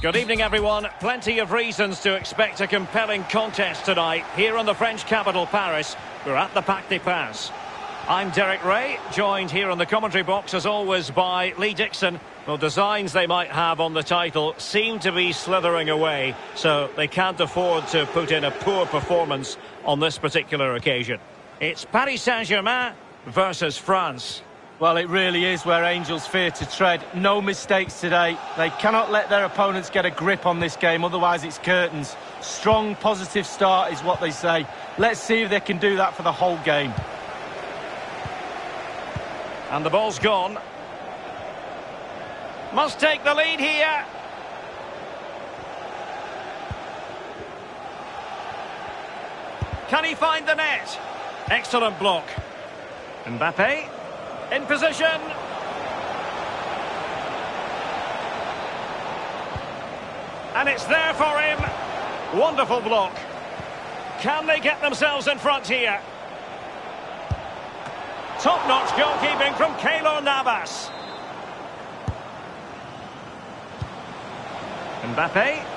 Good evening, everyone. Plenty of reasons to expect a compelling contest tonight here in the French capital, Paris. We're at the Parc des Princes. I'm Derek Ray, joined here in the commentary box, as always, by Lee Dixon. Well, designs they might have on the title seem to be slithering away, so they can't afford to put in a poor performance on this particular occasion. It's Paris Saint-Germain versus France. Well, it really is where angels fear to tread. No mistakes today. They cannot let their opponents get a grip on this game, otherwise it's curtains. Strong, positive start is what they say. Let's see if they can do that for the whole game. And the ball's gone. Must take the lead here. Can he find the net? Excellent block. Mbappe in position. And it's there for him. Wonderful block. Can they get themselves in front here? Top-notch goalkeeping from Keylor Navas. Mbappe.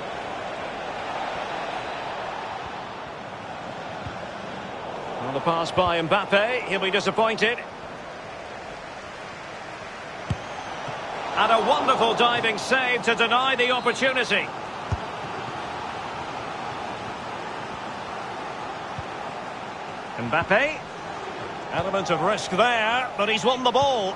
Well, the pass by Mbappe. He'll be disappointed. And a wonderful diving save to deny the opportunity. Mbappe. Element of risk there, but he's won the ball.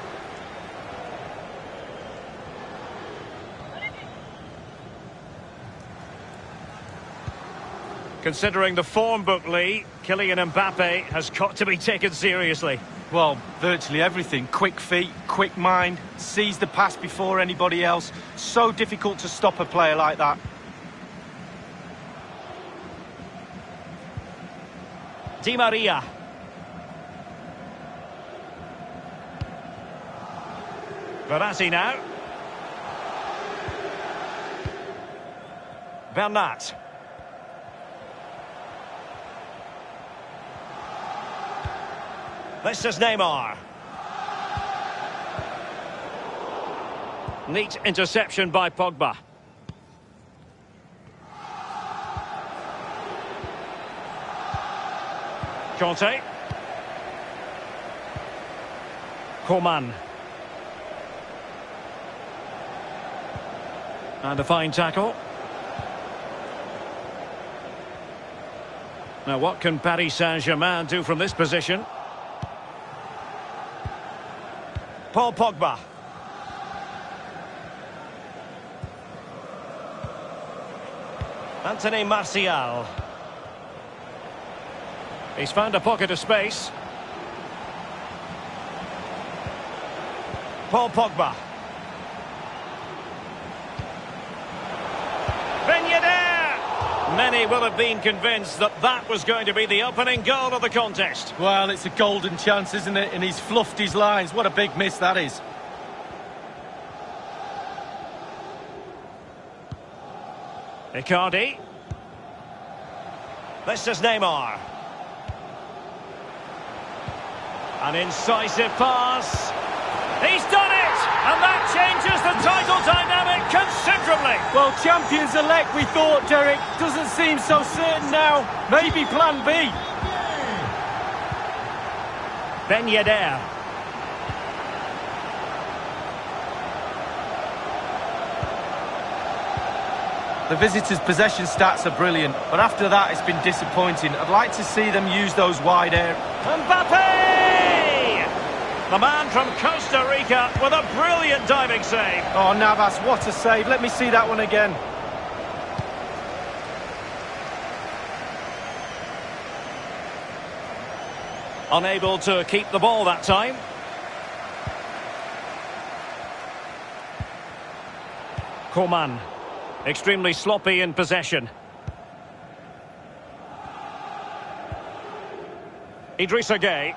Considering the form book, Lee, Kylian Mbappe has got to be taken seriously. Well, virtually everything. Quick feet, quick mind, sees the pass before anybody else. So difficult to stop a player like that. Di Maria. Verratti now. Bernat. This is Neymar. Neat interception by Pogba. Conte. Coman. And a fine tackle. Now what can Paris Saint-Germain do from this position? Paul Pogba. Anthony Martial. He's found a pocket of space. Paul Pogba. Ben Yedder! Many will have been convinced that that was going to be the opening goal of the contest. Well, it's a golden chance, isn't it? And he's fluffed his lines. What a big miss that is. Icardi. This is Neymar. An incisive pass. He's done it! And that changes the title dynamic considerably. Well, champions elect, we thought, Derek. Doesn't seem so certain now. Maybe plan B. Ben Yedder. The visitors' possession stats are brilliant, but after that it's been disappointing. I'd like to see them use those wide areas. Mbappe! The man from Costa Rica with a brilliant diving save. Oh, Navas, what a save. Let me see that one again. Unable to keep the ball that time. Coman. Extremely sloppy in possession. Idrissa Gueye.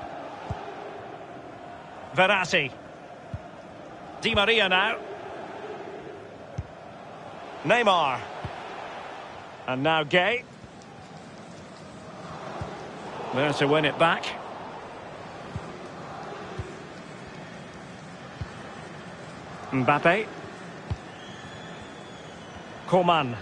Verratti. Di Maria now. Neymar. And now Gueye. There to win it back. Mbappe. Coman.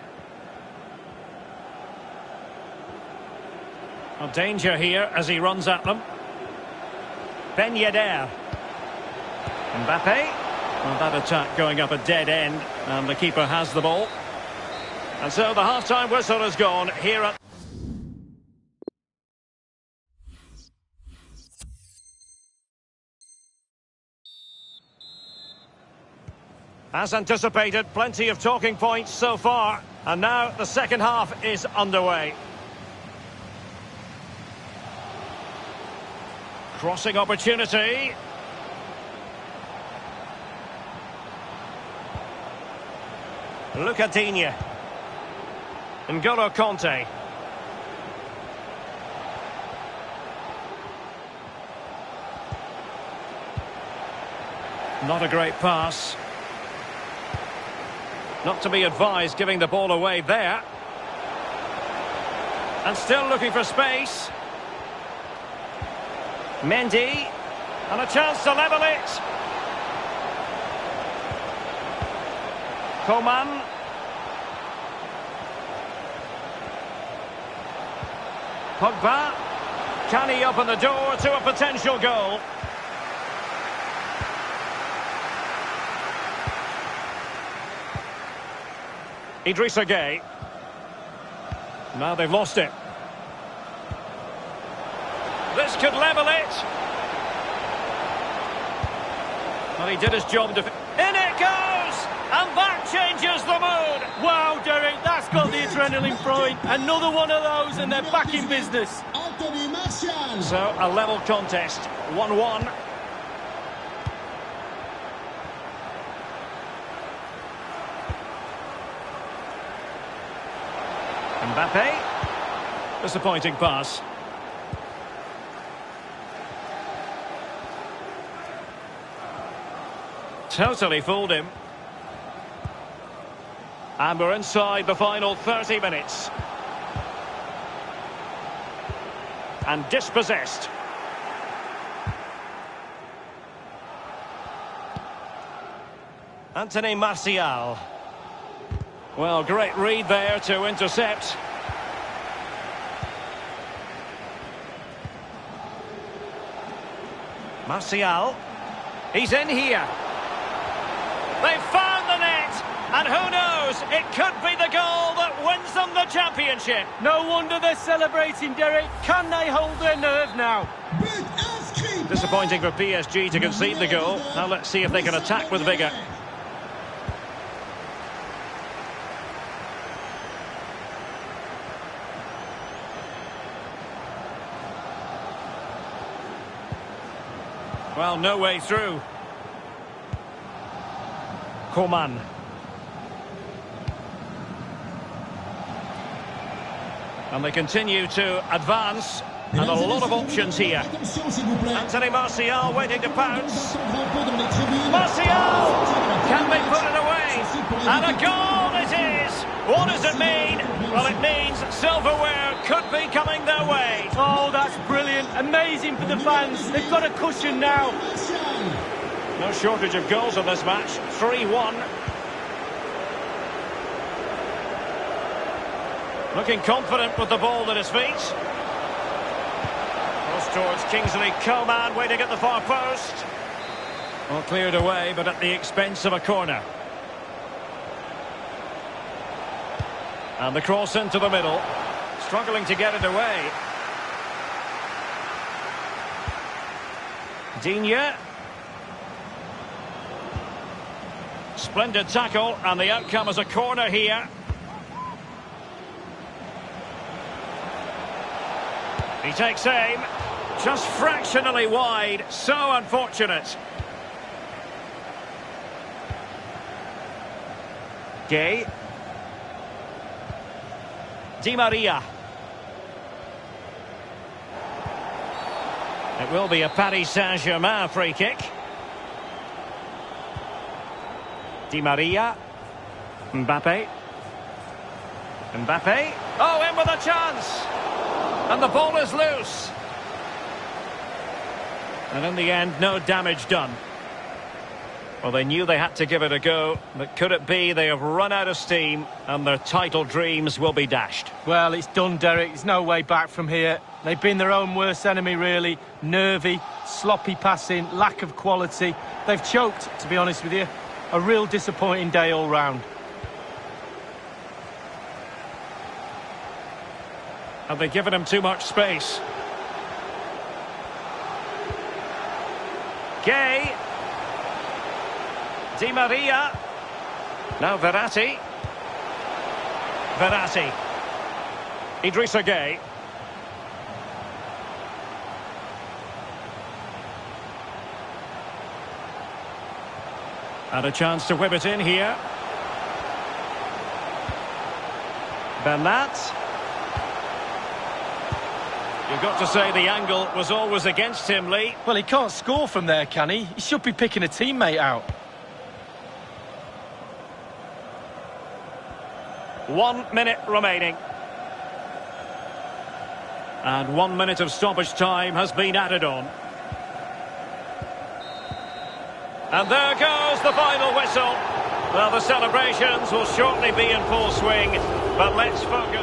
A danger here as he runs at them. Ben Yedder. Mbappe. Well, that attack going up a dead end, and the keeper has the ball. And so the half-time whistle has gone here at... As anticipated, plenty of talking points so far. And now the second half is underway. Crossing opportunity. Luca Digne. N'Golo Kanté. Not a great pass. Not to be advised giving the ball away there. And still looking for space. Mendy. And a chance to level it. Coman. Pogba. Can he open the door to a potential goal? Idrissa Gueye. Now they've lost it. This could level it. Well, he did his job. In it goes! And that changes the mood. Wow, Derek, that's got the adrenaline flowing. Another one of those and they're back in business. So, a level contest. 1-1. Mbappe. Disappointing pass. Totally fooled him. And we're inside the final 30 minutes. And dispossessed. Anthony Martial. Well, great read there to intercept. Martial. He's in here. They've found the net. And who knows, it could be the goal that wins them the championship. No wonder they're celebrating, Derek. Can they hold their nerve now? Disappointing for PSG to concede the goal. Now let's see if they can attack with vigour. Well, no way through. Coman. And they continue to advance. And a lot of options here. Anthony Martial waiting to pounce. Martial! Can they put it away? And a goal it is! What does it mean? Well, it means silverware could be coming their way. Oh, that's brilliant. Amazing for the fans. They've got a cushion now. No shortage of goals in this match. 3-1. Looking confident with the ball at his feet. Cross towards Kingsley Coman, waiting at the far post. Well, cleared away, but at the expense of a corner. And the cross into the middle. Struggling to get it away. Digne. Splendid tackle, and the outcome is a corner here. He takes aim. Just fractionally wide. So unfortunate. Gueye. Di Maria. It will be a Paris Saint-Germain free kick. Di Maria. Mbappe. Mbappe. Oh, in with a chance. And the ball is loose. And in the end, no damage done. Well, they knew they had to give it a go, but could it be they have run out of steam and their title dreams will be dashed? Well, it's done, Derek. There's no way back from here. They've been their own worst enemy, really. Nervy, sloppy passing, lack of quality. They've choked, to be honest with you. A real disappointing day all round. Have they given him too much space? Gay. Di Maria. Now Verratti. Verratti. Idrissa Gay. And a chance to whip it in here. Bernat. You've got to say the angle was always against him, Lee. Well, he can't score from there, can he? He should be picking a teammate out. 1 minute remaining. And 1 minute of stoppage time has been added on. And there goes the final whistle. Well, the celebrations will shortly be in full swing, but let's focus.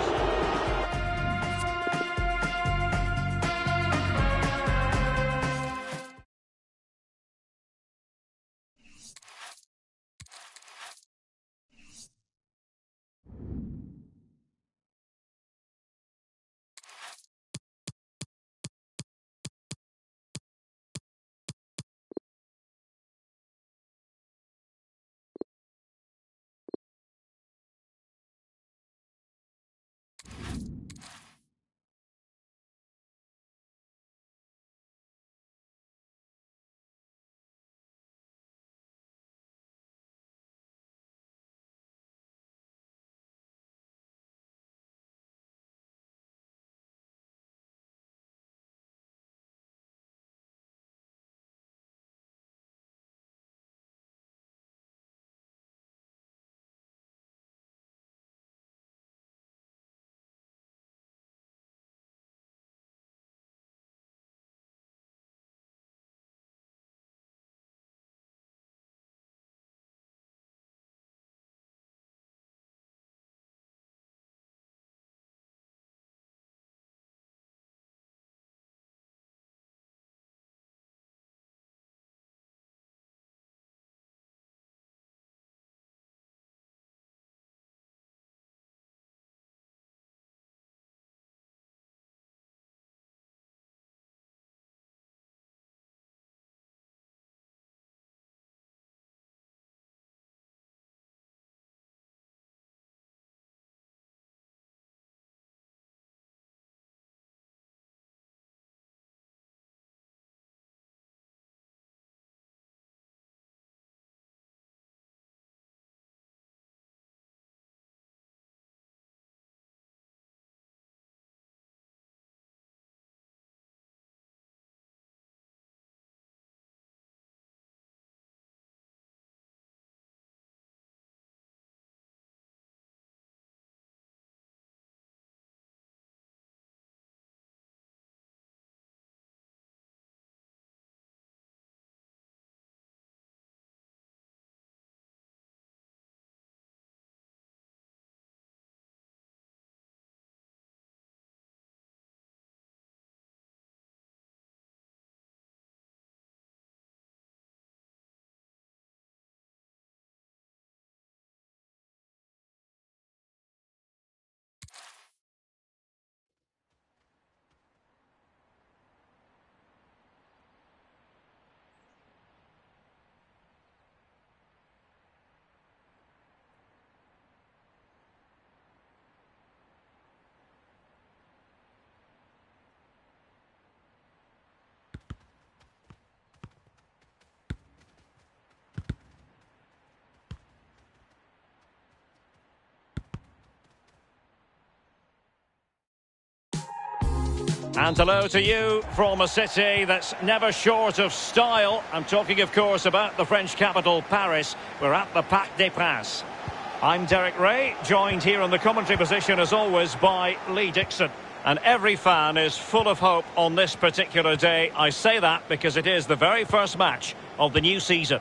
And hello to you from a city that's never short of style. I'm talking, of course, about the French capital, Paris. We're at the Parc des Princes. I'm Derek Ray, joined here in the commentary position, as always, by Lee Dixon. And every fan is full of hope on this particular day. I say that because it is the very first match of the new season.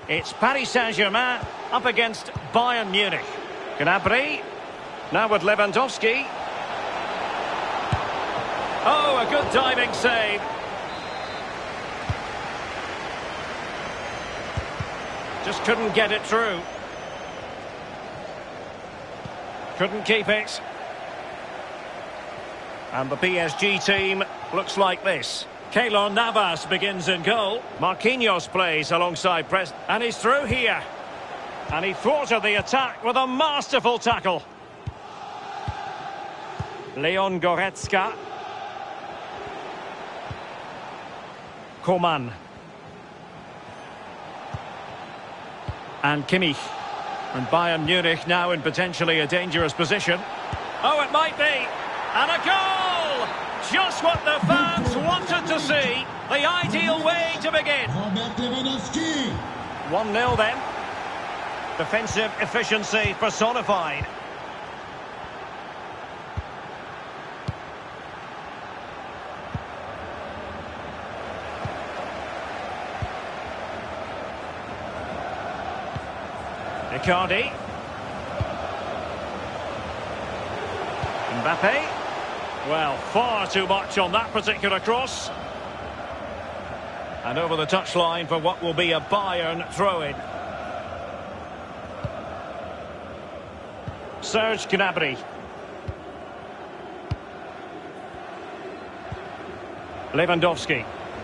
It's Paris Saint-Germain up against Bayern Munich. Gnabry. Now with Lewandowski. Oh, a good diving save. Just couldn't get it through. Couldn't keep it. And the PSG team looks like this. Keylor Navas begins in goal. Marquinhos plays alongside Pres. And he's through here. And he thwarted the attack with a masterful tackle. Leon Goretzka. Coman. And Kimmich. And Bayern Munich now in potentially a dangerous position. Oh, it might be. And a goal! Just what the fans wanted to see. The ideal way to begin. 1-0 then. Defensive efficiency personified. Icardi. Mbappe. Well, far too much on that particular cross. And over the touchline for what will be a Bayern throw-in. Serge Gnabry. Lewandowski.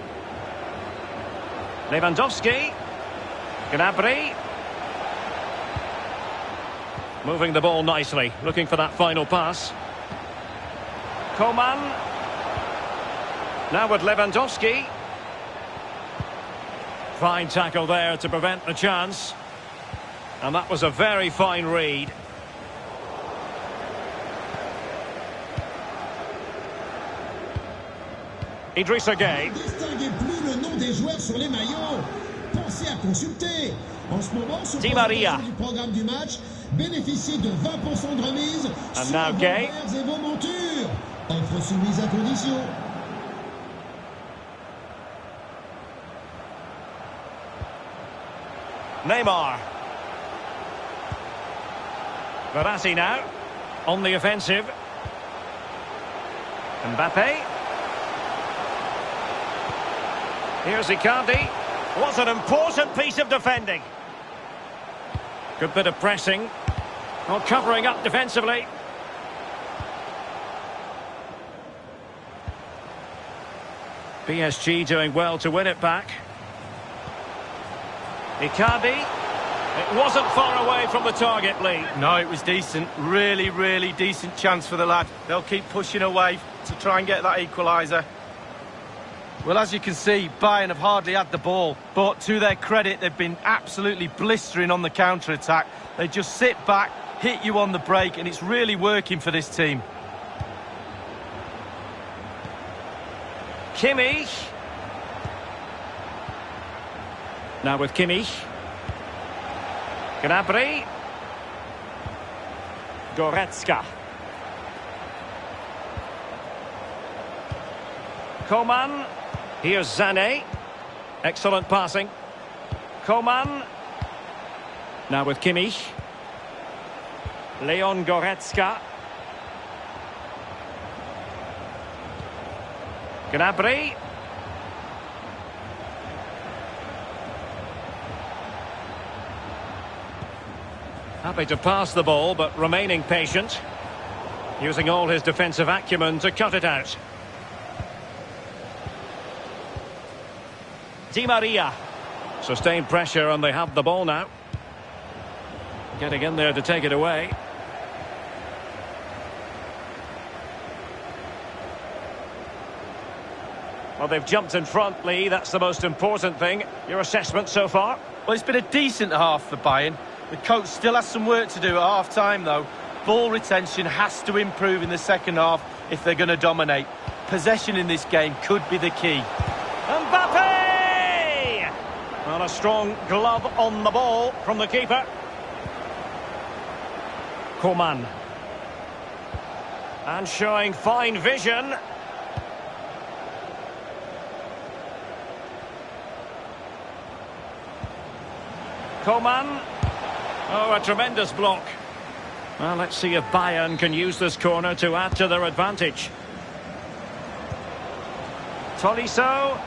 Lewandowski. Gnabry. Moving the ball nicely, looking for that final pass. Coman. Now with Lewandowski. Fine tackle there to prevent the chance. And that was a very fine read. Idrissa Gueye. Di Maria. Bénéficiez de 20% de remise and now Gueye. Et vos montures. Offre soumise à condition. Neymar. Verratti now on the offensive. Mbappe. Here's Icardi. What an important piece of defending. Good bit of pressing. Not covering up defensively. PSG doing well to win it back. Icardi. It wasn't far away from the target, Lee. No, it was decent. Really, really decent chance for the lad. They'll keep pushing away to try and get that equaliser. Well, as you can see, Bayern have hardly had the ball, but to their credit, they've been absolutely blistering on the counter-attack. They just sit back, hit you on the break, and it's really working for this team. Kimmich. Now with Kimmich. Gnabry. Goretzka. Coman. Here's Sané. Excellent passing. Coman. Now with Kimmich. Leon Goretzka. Gnabry. Happy to pass the ball, but remaining patient. Using all his defensive acumen to cut it out. Di Maria. Sustained pressure and they have the ball now. Getting in there to take it away. Well, they've jumped in front, Lee. That's the most important thing. Your assessment so far? Well, it's been a decent half for Bayern. The coach still has some work to do at half-time, though. Ball retention has to improve in the second half if they're going to dominate. Possession in this game could be the key. Mbappe! And a strong glove on the ball from the keeper. Coman. And showing fine vision. Coman. Oh, a tremendous block. Well, let's see if Bayern can use this corner to add to their advantage. Tolisso.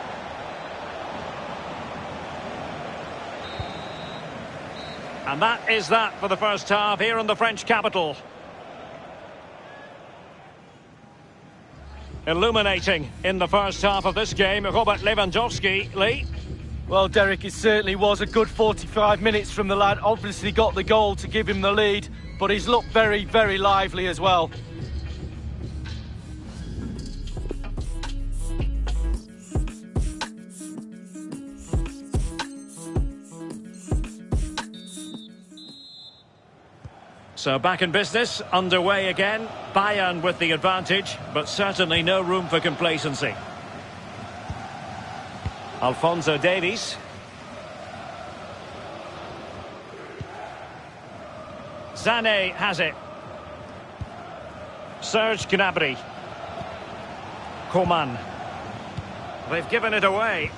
And that is that for the first half here in the French capital. Illuminating in the first half of this game, Robert Lewandowski. Lee? Well, Derek, it certainly was a good 45 minutes from the lad. Obviously got the goal to give him the lead, but he's looked very, very lively as well. So back in business, underway again. Bayern with the advantage, but certainly no room for complacency. Alphonso Davies. Sané has it. Serge Gnabry. Coman. They've given it away.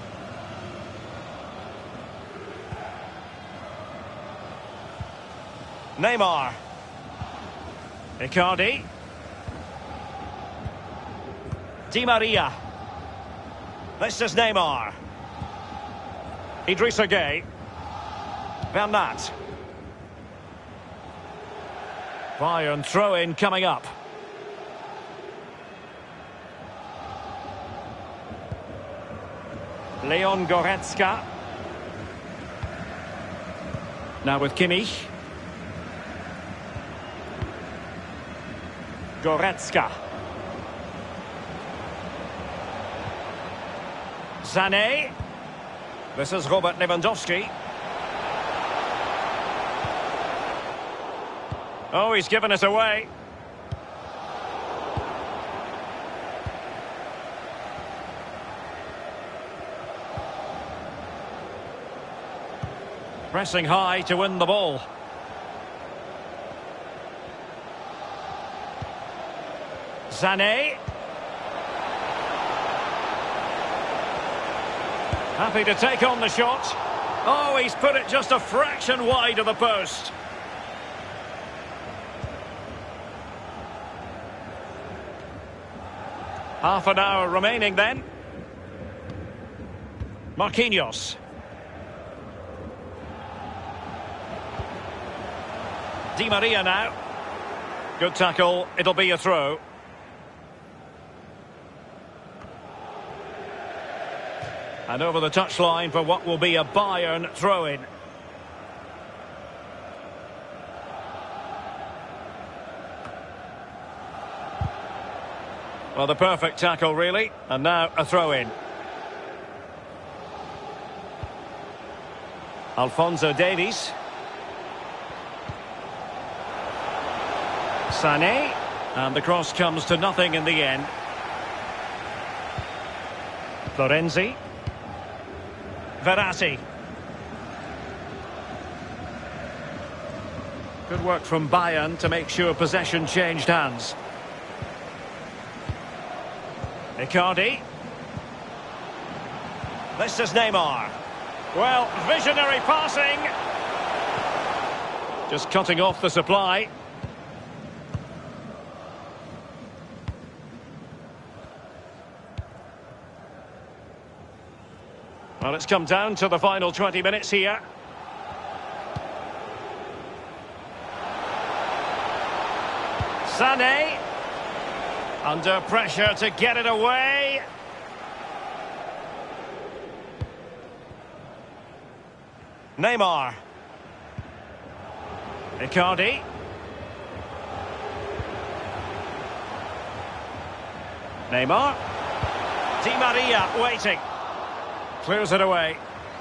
Neymar. Icardi. Di Maria. This is Neymar. Idrissa Gueye. Bernat. Bayern throw-in coming up. Leon Goretzka. Now with Kimmich. Goretzka. Sané. This is Robert Lewandowski. Oh, he's given it away. Pressing high to win the ball. Sané. Happy to take on the shot. Oh, he's put it just a fraction wide of the post. Half an hour remaining then. Marquinhos. Di Maria now. Good tackle. It'll be a throw. And over the touchline for what will be a Bayern throw-in. Well, the perfect tackle, really. And now a throw-in. Alphonso Davies. Sané. And the cross comes to nothing in the end. Florenzi. Verratti. Good work from Bayern to make sure possession changed hands. Icardi. This is Neymar. Well, visionary passing. Just cutting off the supply. Well, it's come down to the final 20 minutes here. Sané. Under pressure to get it away. Neymar. Icardi. Neymar. Di Maria waiting. Clears it away.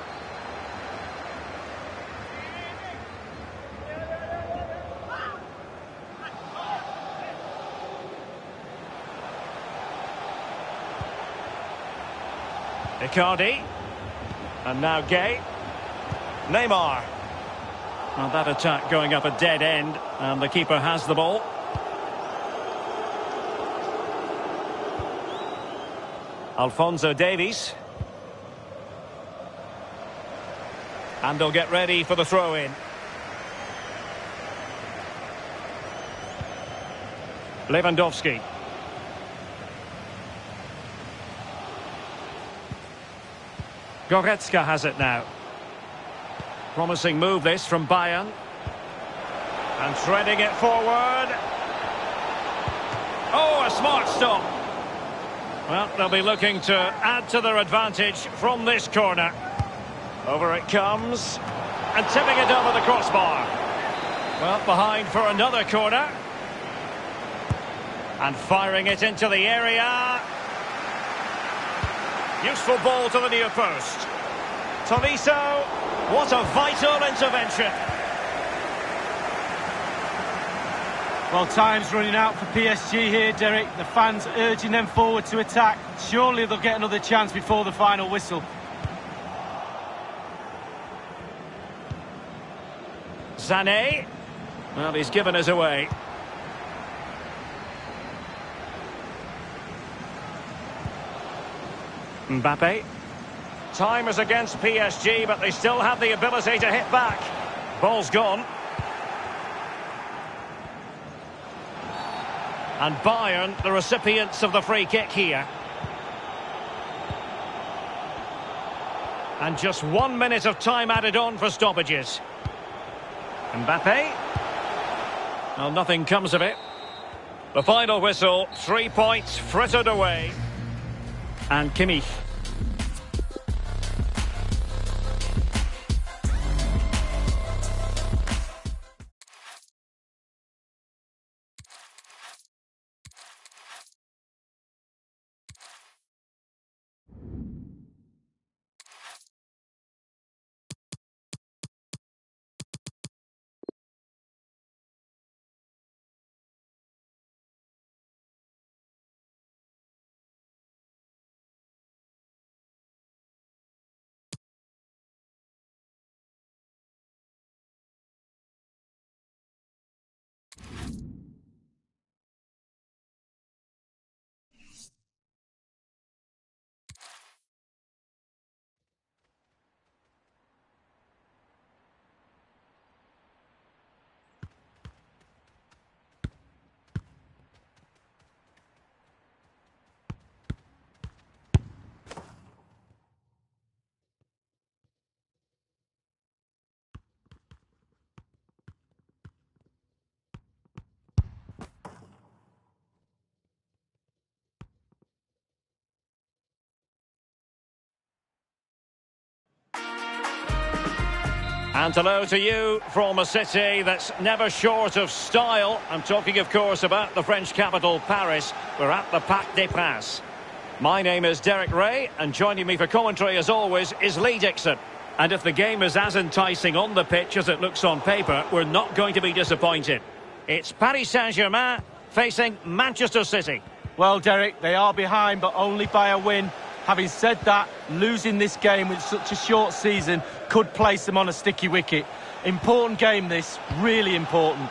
Icardi. And now Gueye. Neymar. Well, that attack going up a dead end, and the keeper has the ball. Alphonso Davies. And they'll get ready for the throw-in. Lewandowski. Goretzka has it now. Promising move this from Bayern. And threading it forward. Oh, a smart stop. Well, they'll be looking to add to their advantage from this corner. Over it comes. And tipping it over the crossbar. Well, behind for another corner. And firing it into the area. Useful ball to the near post. Tolisso, what a vital intervention. Well, time's running out for PSG here, Derek. The fans urging them forward to attack. Surely they'll get another chance before the final whistle. Sané. Well, he's given us away. Mbappe. Time is against PSG, but they still have the ability to hit back. Ball's gone. And Bayern, the recipients of the free kick here. And just 1 minute of time added on for stoppages. Mbappe. Well, nothing comes of it. The final whistle, 3 points frittered away. And Kimmich. And hello to you from a city that's never short of style. I'm talking, of course, about the French capital, Paris. We're at the Parc des Princes. My name is Derek Ray, and joining me for commentary, as always, is Lee Dixon. And if the game is as enticing on the pitch as it looks on paper, we're not going to be disappointed. It's Paris Saint-Germain facing Manchester City. Well, Derek, they are behind, but only by a win. Having said that, losing this game with such a short season could place them on a sticky wicket. Important game this, really important.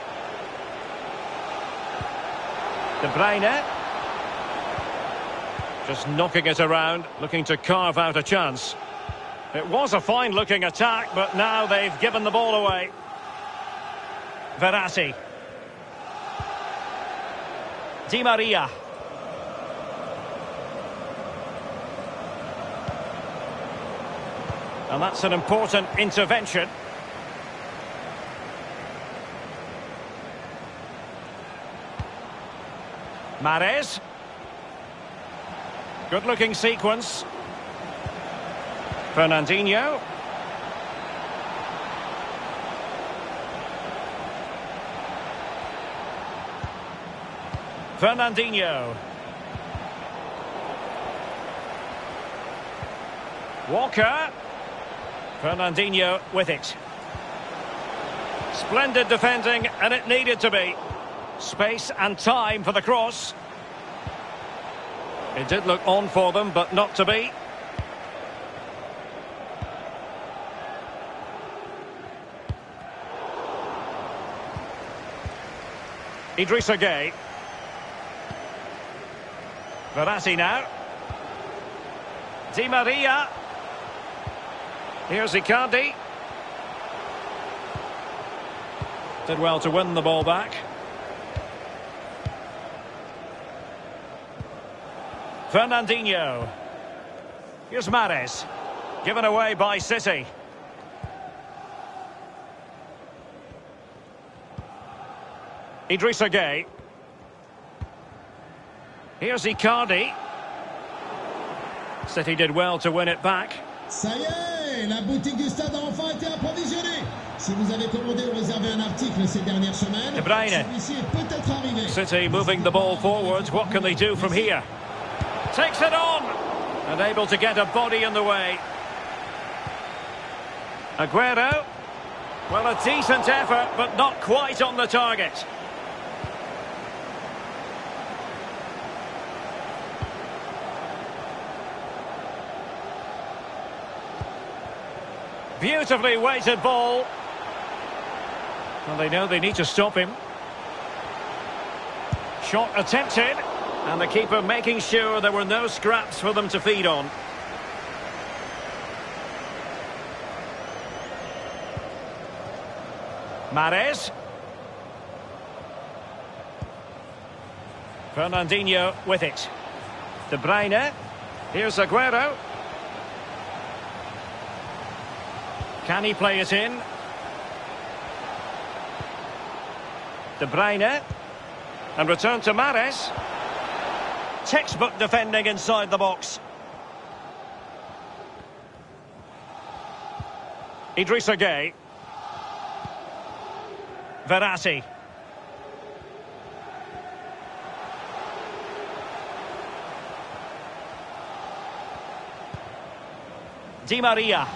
De Bruyne. Just knocking it around, looking to carve out a chance. It was a fine-looking attack, but now they've given the ball away. Verratti. Di Maria. And that's an important intervention. Mahrez. Good-looking sequence. Fernandinho. Fernandinho. Walker. Fernandinho with it. Splendid defending, and it needed to be. Space and time for the cross. It did look on for them, but not to be. Idrissa Gueye. Verratti now. Di Maria. Here's Icardi. Did well to win the ball back. Fernandinho. Here's Mahrez. Given away by City. Idrissa Gueye. Here's Icardi. City did well to win it back. Ça y est, la boutique du stade a enfin été approvisionnée. Si vous avez commandé ou réservé un article ces dernières semaines, De Bruyne. celui-ci est peut-être arrivé. City moving the ball forwards. What can they do from here? Takes it on. And able to get a body in the way. Aguero. Well, a decent effort, but not quite on the target. Beautifully weighted ball. Well, they know they need to stop him. Shot attempted. And the keeper making sure there were no scraps for them to feed on. Mahrez. Fernandinho with it. De Bruyne. Here's Aguero. Can he play it in? De Bruyne. And return to Mahrez. Textbook defending inside the box. Idrissa Gueye. Verratti. Di Maria.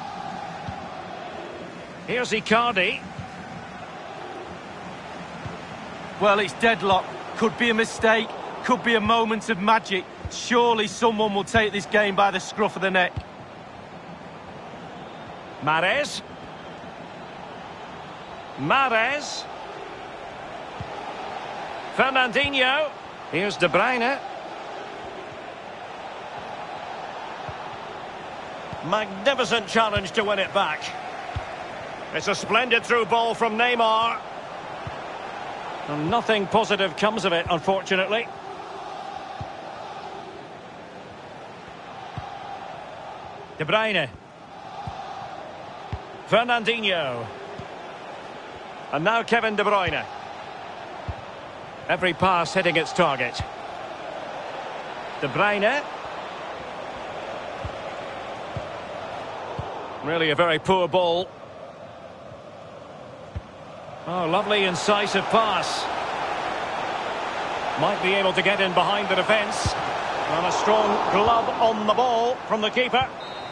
Here's Icardi. Well, it's deadlock. Could be a mistake. Could be a moment of magic. Surely someone will take this game by the scruff of the neck. Mahrez. Mahrez. Fernandinho. Here's De Bruyne. Magnificent challenge to win it back. It's a splendid through ball from Neymar. And nothing positive comes of it, unfortunately. De Bruyne. Fernandinho. And now Kevin De Bruyne. Every pass hitting its target. De Bruyne. Really a very poor ball. Oh, lovely incisive pass. Might be able to get in behind the defence. And a strong glove on the ball from the keeper.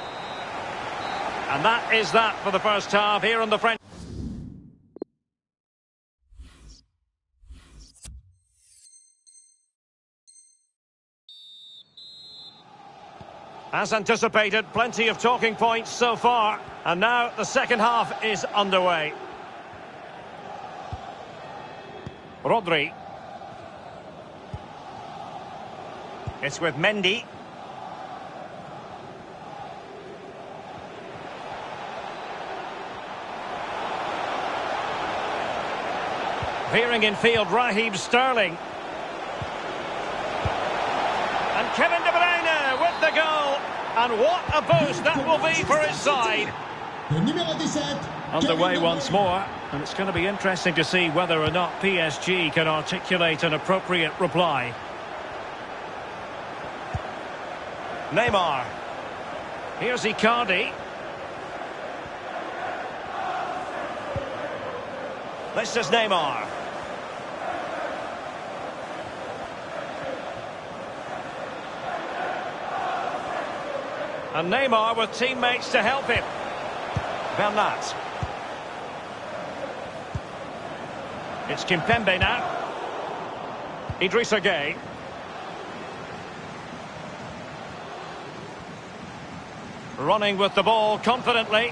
And that is that for the first half here on the French. As anticipated, plenty of talking points so far. And now the second half is underway. Rodri. It's with Mendy. Veering in field, Raheem Sterling. And Kevin De Bruyne with the goal. And what a boost that will be for his side. Le numéro 17. Underway once more. And it's going to be interesting to see whether or not PSG can articulate an appropriate reply. Neymar. Here's Icardi. This is Neymar. And Neymar with teammates to help him. Bernat. It's Kimpembe now. Idrissa Gueye. Running with the ball confidently.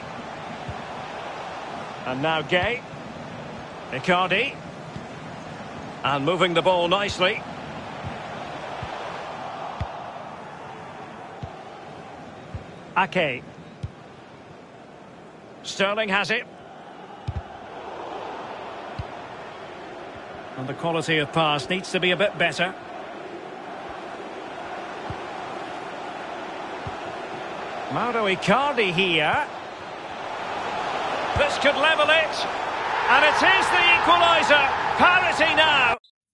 And now Gueye. Icardi. And moving the ball nicely. Ake. Sterling has it. And the quality of pass needs to be a bit better. Mauro Icardi here. This could level it. And it is the equaliser. Parity now.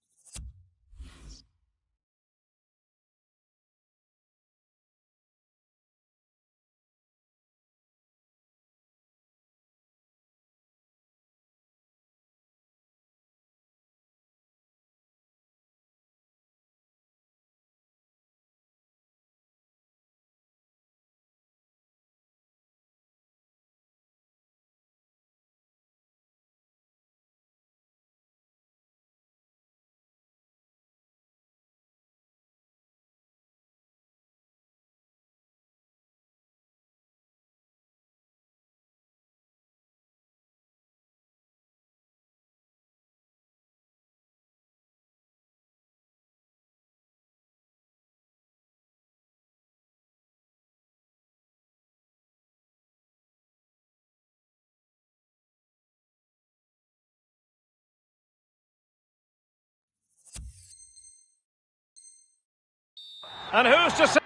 And who's to say?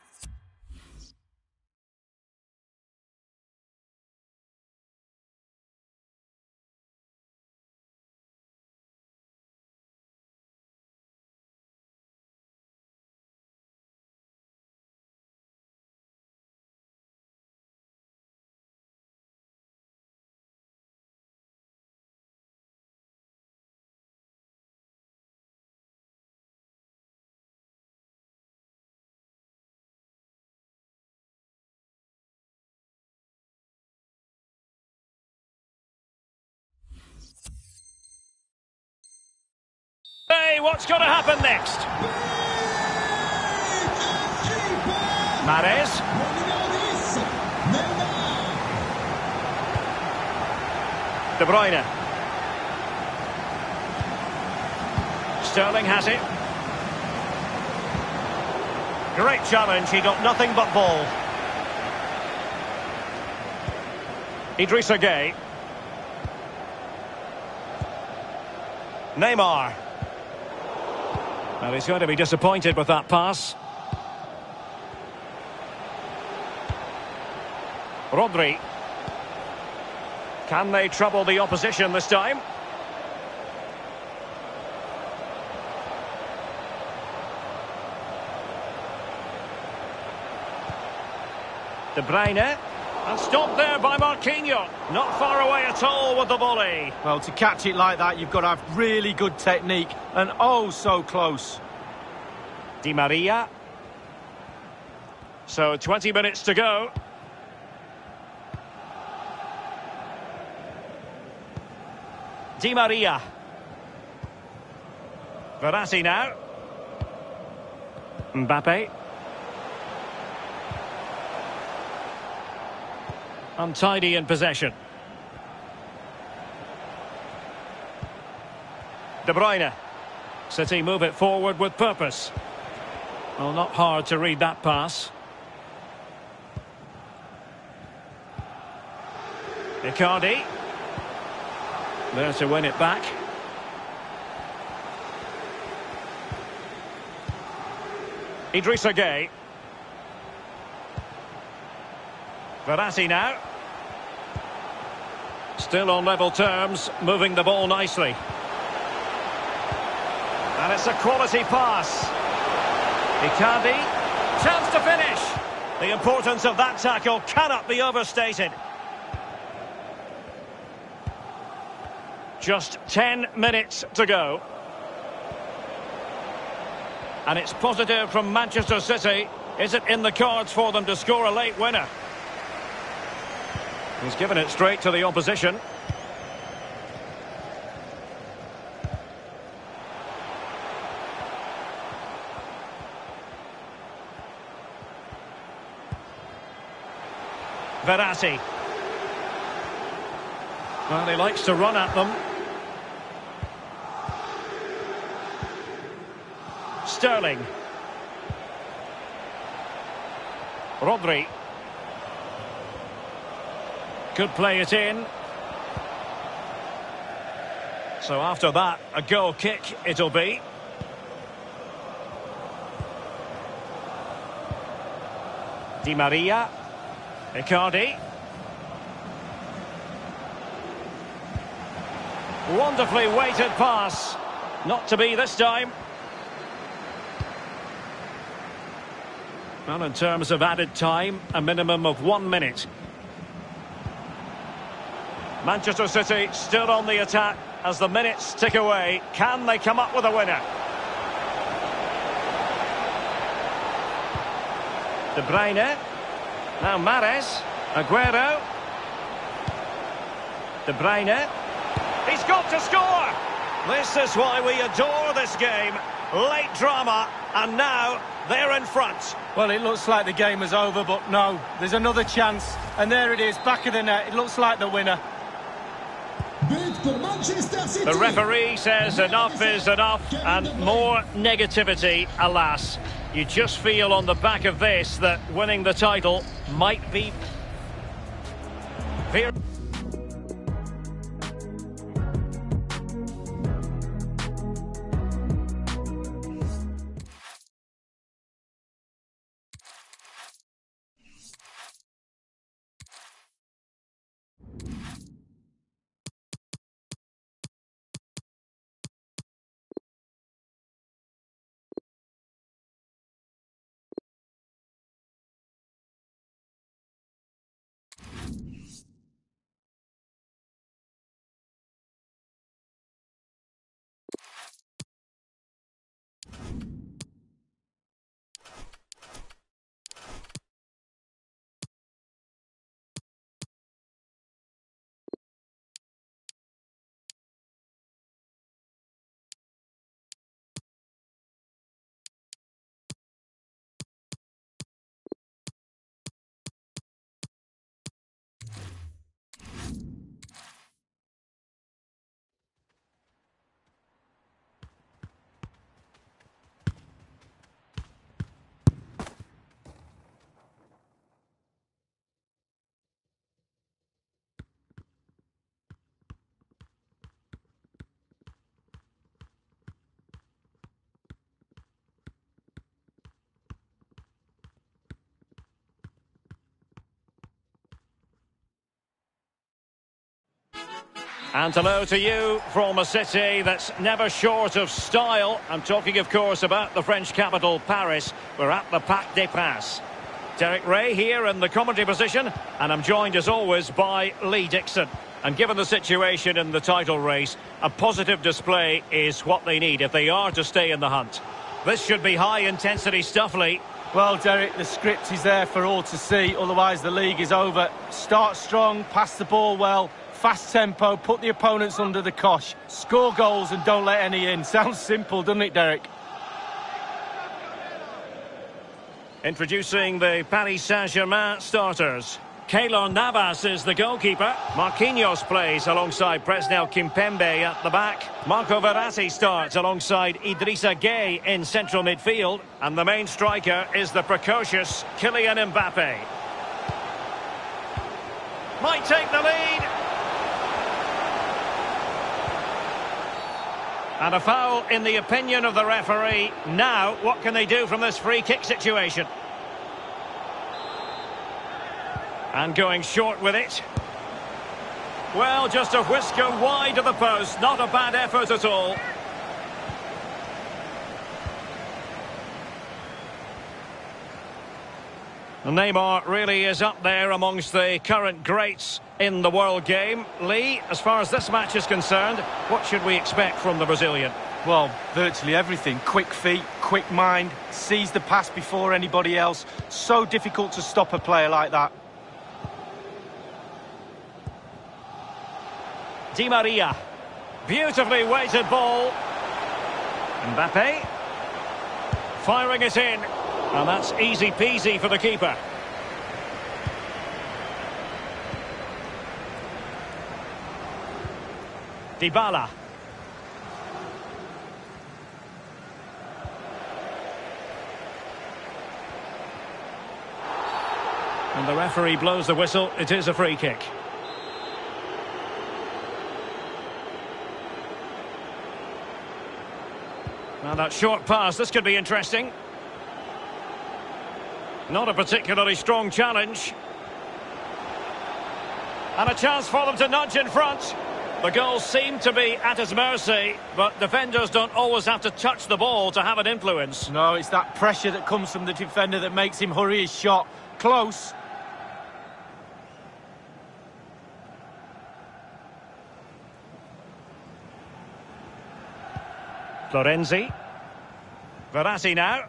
Hey, what's going to happen next? Mahrez. De Bruyne. Sterling has it. Great challenge, he got nothing but ball. Idrissa Gueye. Neymar. Well, he's going to be disappointed with that pass. Rodri. Can they trouble the opposition this time? De Bruyne. And stopped there by Marquinhos. Not far away at all with the volley. Well, to catch it like that, you've got to have really good technique. And oh, so close. Di Maria. So 20 minutes to go. Di Maria. Verratti now. Mbappe. Untidy in possession. De Bruyne. City move it forward with purpose. Well, not hard to read that pass. Icardi. There to win it back. Idrissa Gueye. Verratti now. Still on level terms, moving the ball nicely. And it's a quality pass. Icardi, chance to finish. The importance of that tackle cannot be overstated. Just 10 minutes to go. And it's positive from Manchester City. Is it in the cards for them to score a late winner? He's given it straight to the opposition. Verratti. Well, he likes to run at them. Sterling. Rodri. Could play it in. So after that, a goal kick it'll be. Di Maria. Icardi. Wonderfully weighted pass. Not to be this time. Well, in terms of added time, a minimum of 1 minute. Manchester City still on the attack as the minutes tick away. Can they come up with a winner? De Bruyne. Now Mahrez. Aguero. De Bruyne. He's got to score! This is why we adore this game. Late drama, and now they're in front. Well, it looks like the game is over, but no, there's another chance. And there it is, back of the net. It looks like the winner. But for Manchester City. The referee says enough is enough, and more negativity, alas. You just feel on the back of this that winning the title might be very... And hello to you from a city that's never short of style. I'm talking, of course, about the French capital, Paris. We're at the Parc des Princes. Derek Ray here in the commentary position, and I'm joined, as always, by Lee Dixon. And given the situation in the title race, a positive display is what they need if they are to stay in the hunt. This should be high-intensity stuff, Lee. Well, Derek, the script is there for all to see, otherwise the league is over. Start strong, pass the ball well, fast tempo, put the opponents under the cosh, score goals and don't let any in. Sounds simple, doesn't it, Derek? Introducing the Paris Saint-Germain starters. Keylor Navas is the goalkeeper. Marquinhos plays alongside Presnel Kimpembe at the back. Marco Verratti starts alongside Idrissa Gueye in central midfield. And the main striker is the precocious Kylian Mbappe. Might take the lead. And a foul in the opinion of the referee. Now, what can they do from this free kick situation? And going short with it. Well, just a whisker wide of the post. Not a bad effort at all. Neymar really is up there amongst the current greats in the world game. Lee, as far as this match is concerned, what should we expect from the Brazilian? Well, virtually everything. Quick feet, quick mind, sees the pass before anybody else. So difficult to stop a player like that. Di Maria. Beautifully weighted ball. Mbappe. Firing it in. And that's easy peasy for the keeper. Dybala. And the referee blows the whistle. It is a free kick. Now that short pass, this could be interesting. Not a particularly strong challenge. And a chance for them to nudge in front. The goals seem to be at his mercy, but defenders don't always have to touch the ball to have an influence. No, it's that pressure that comes from the defender that makes him hurry his shot. Close. Florenzi. Verratti now.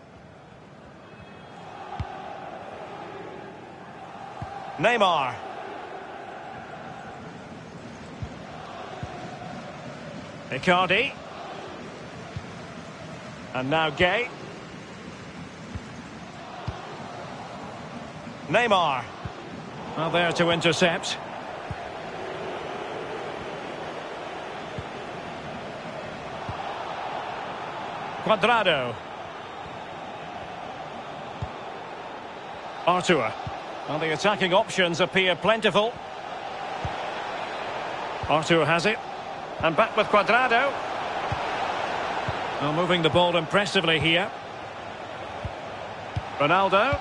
Neymar. Icardi. And now Gay. Neymar. Well, there to intercept. Cuadrado. Arthur. Well, the attacking options appear plentiful. Arthur has it. And back with Cuadrado. Well, moving the ball impressively here. Ronaldo.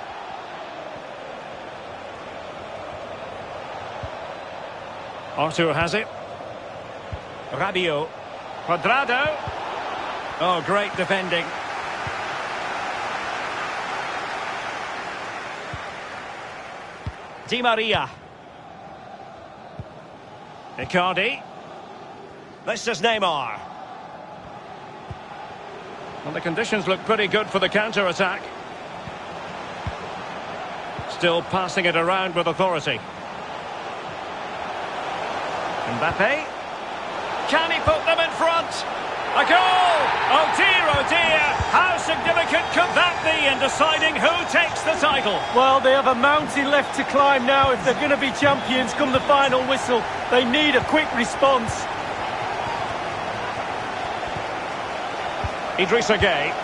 Arthur has it. Rabiot. Cuadrado. Oh, great defending. Di Maria. Icardi. This is Neymar. Well, the conditions look pretty good for the counter-attack. Still passing it around with authority. Mbappe. Can he put them in front? A goal! Oh dear, how significant could that be in deciding who takes the title? Well, they have a mountain left to climb now if they're going to be champions come the final whistle. They need a quick response. Idrissa Gay.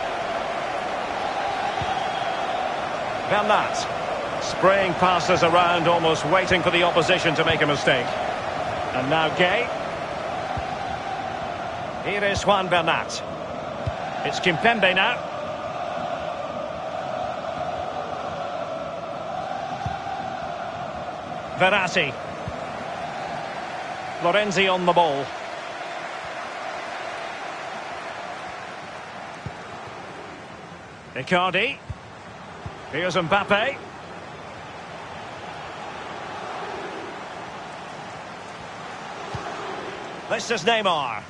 Bernat. Spraying passes around, almost waiting for the opposition to make a mistake. And now Gay. Here is Juan Bernat. It's Kimpembe now. Verratti. Florenzi on the ball. Icardi. Here's Mbappe. This is Neymar.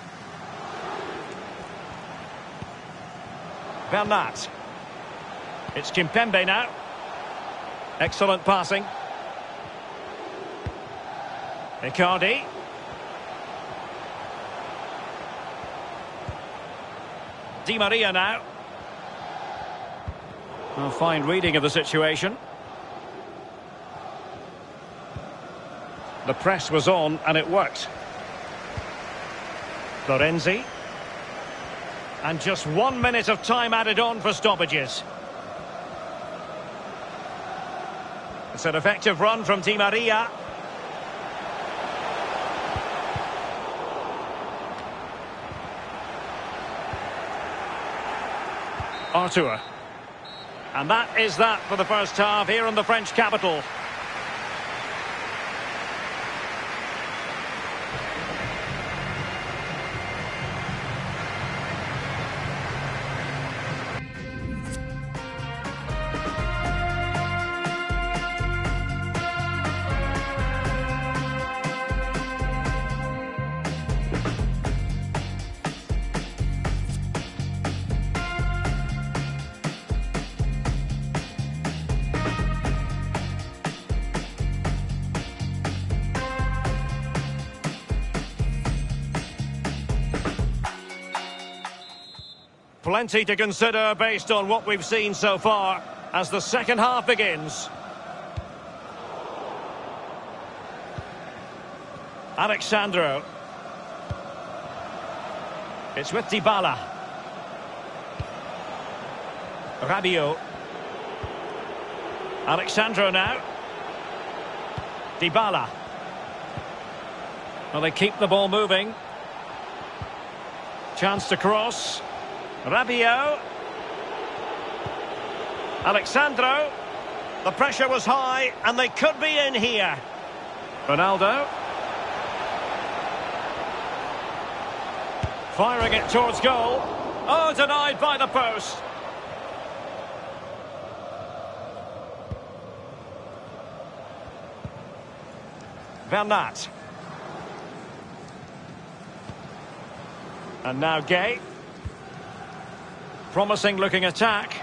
Bernat. It's Kimpembe now. Excellent passing. Icardi. Di Maria now. A fine reading of the situation. The press was on and it worked. Florenzi. And just 1 minute of time added on for stoppages. It's an effective run from Di Maria. Arthur. And that is that for the first half here in the French capital. Plenty to consider based on what we've seen so far as the second half begins. Alexandro. It's with Dybala. Rabiot. Alexandro now. Dybala. Well, they keep the ball moving. Chance to cross. Rabiot. Alexandro. The pressure was high, and they could be in here. Ronaldo. Firing it towards goal. Oh, denied by the post. Bernat. And now Gay. Promising looking attack.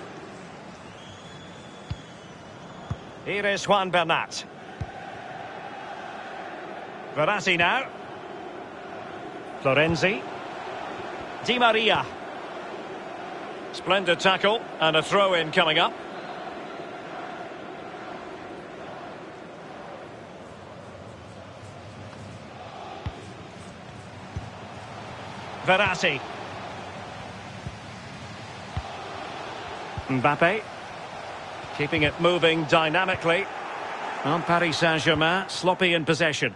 Here is Juan Bernat. Verratti now. Florenzi. Di Maria. Splendid tackle and a throw-in coming up. Verratti. Mbappe. Keeping it moving dynamically. On Paris Saint-Germain, sloppy in possession.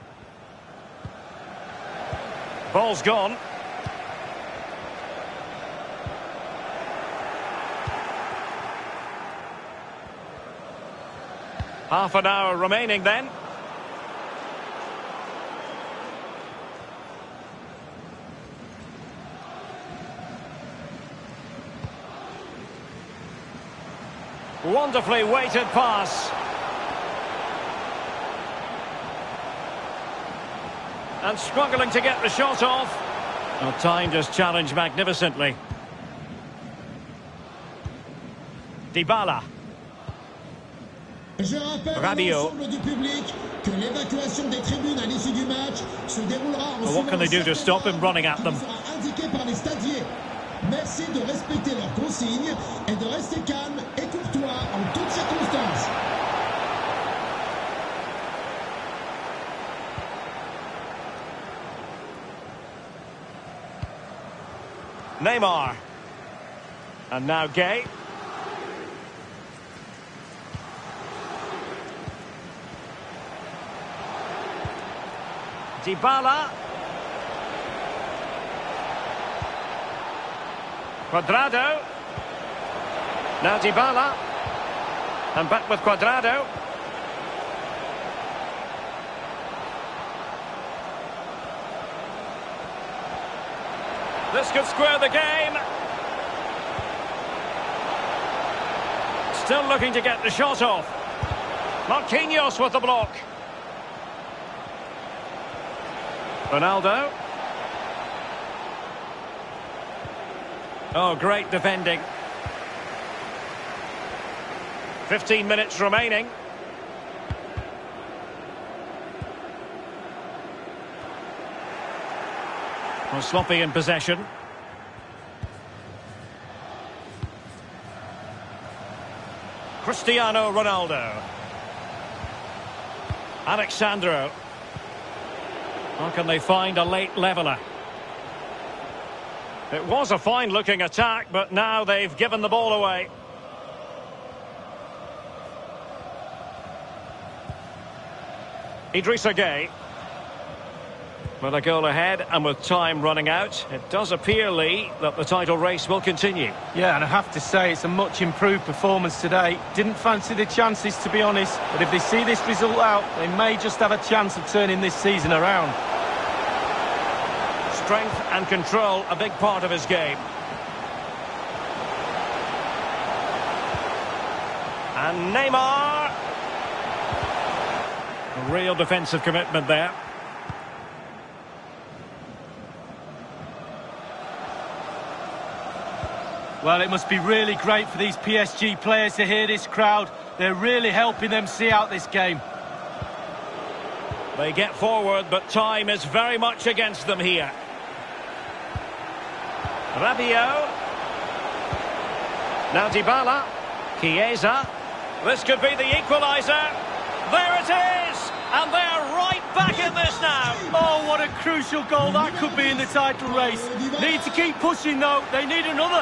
Ball's gone. Half an hour remaining then. Wonderfully weighted pass. And struggling to get the shot off. Well, time just challenged magnificently. Dybala. Je rappelle à Rabiot. l'ensemble du public que l'évacuation des tribunes à l'issue du match se déroulera en Well, what can they do to stop him running at them? sera indiqué par les stadiers. Merci de respecter leurs consignes et de rester calme et courtois en toutes circonstances. Neymar. And now Gay. Dybala. Cuadrado. Now Dybala. And back with Cuadrado. This could square the game. Still looking to get the shot off. Marquinhos with the block. Ronaldo. Oh, great defending. 15 minutes remaining. Well, sloppy in possession. Cristiano Ronaldo. Alexandro. How can they find a late leveller? It was a fine-looking attack, but now they've given the ball away. Idrissa Gueye. With a goal ahead and with time running out, it does appear, Lee, that the title race will continue. Yeah, and I have to say it's a much improved performance today. Didn't fancy the chances, to be honest, but if they see this result out, they may just have a chance of turning this season around. Strength and control, a big part of his game. And Neymar. A real defensive commitment there. Well, it must be really great for these PSG players to hear this crowd. They're really helping them see out this game. They get forward, but time is very much against them here. Rabiot. Now Dybala. Chiesa. This could be the equaliser. There it is! And they're right back in this now. Oh, what a crucial goal that could be in the title race. Need to keep pushing, though. They need another.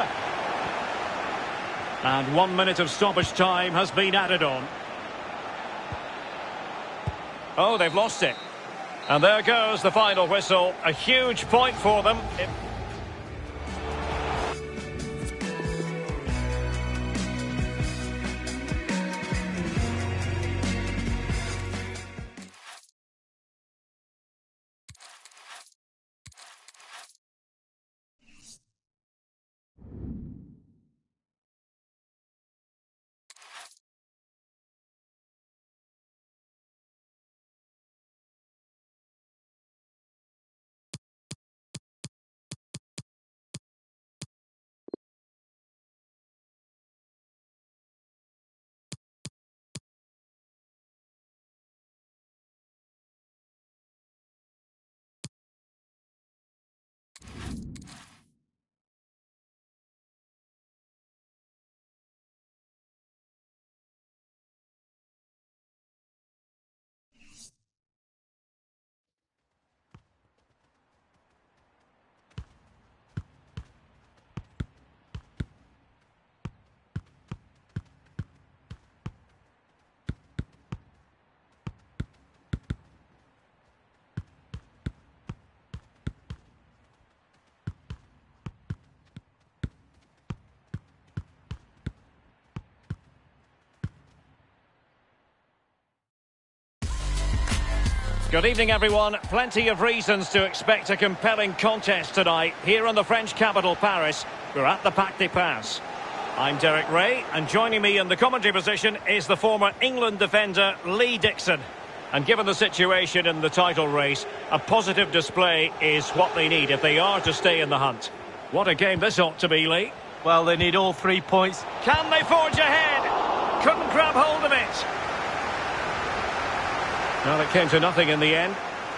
And 1 minute of stoppage time has been added on. Oh, they've lost it. And there goes the final whistle. A huge point for them. Good evening, everyone. Plenty of reasons to expect a compelling contest tonight here in the French capital, Paris. We're at the Parc des Princes. I'm Derek Ray, and joining me in the commentary position is the former England defender Lee Dixon. And given the situation in the title race, a positive display is what they need if they are to stay in the hunt. What a game this ought to be, Lee. Well, they need all 3 points. Can they forge ahead? Couldn't grab hold of it. Well, it came to nothing in the end.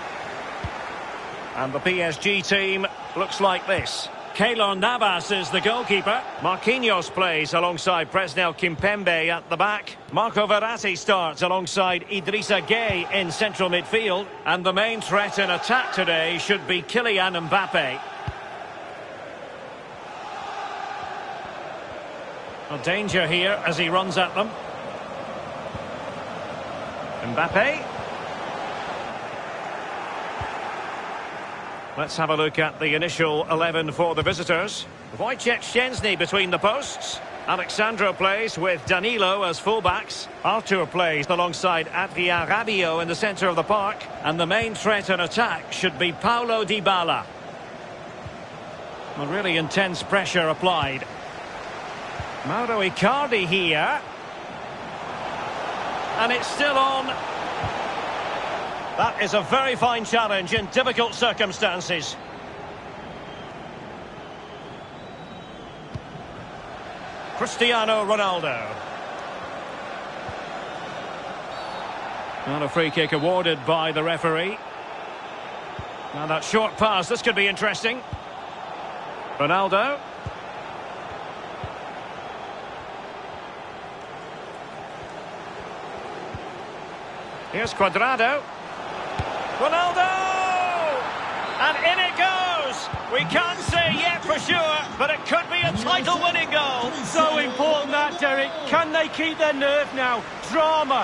And the PSG team looks like this. Keylor Navas is the goalkeeper. Marquinhos plays alongside Presnel Kimpembe at the back. Marco Verratti starts alongside Idrissa Gueye in central midfield. And the main threat in attack today should be Kylian Mbappe. A danger here as he runs at them. Mbappe. Let's have a look at the initial 11 for the visitors. Wojciech Szczęsny between the posts. Alexandro plays with Danilo as fullbacks. Arthur plays alongside Adrien Rabiot in the centre of the park. And the main threat in attack should be Paulo Dybala. A really intense pressure applied. Mauro Icardi here. And it's still on. That is a very fine challenge in difficult circumstances. Cristiano Ronaldo. And a free kick awarded by the referee. Now that short pass, this could be interesting. Ronaldo. Here's Cuadrado. Ronaldo! And in it goes! We can't say yet for sure, but it could be a title-winning goal. So important that, Derek. Can they keep their nerve now? Drama.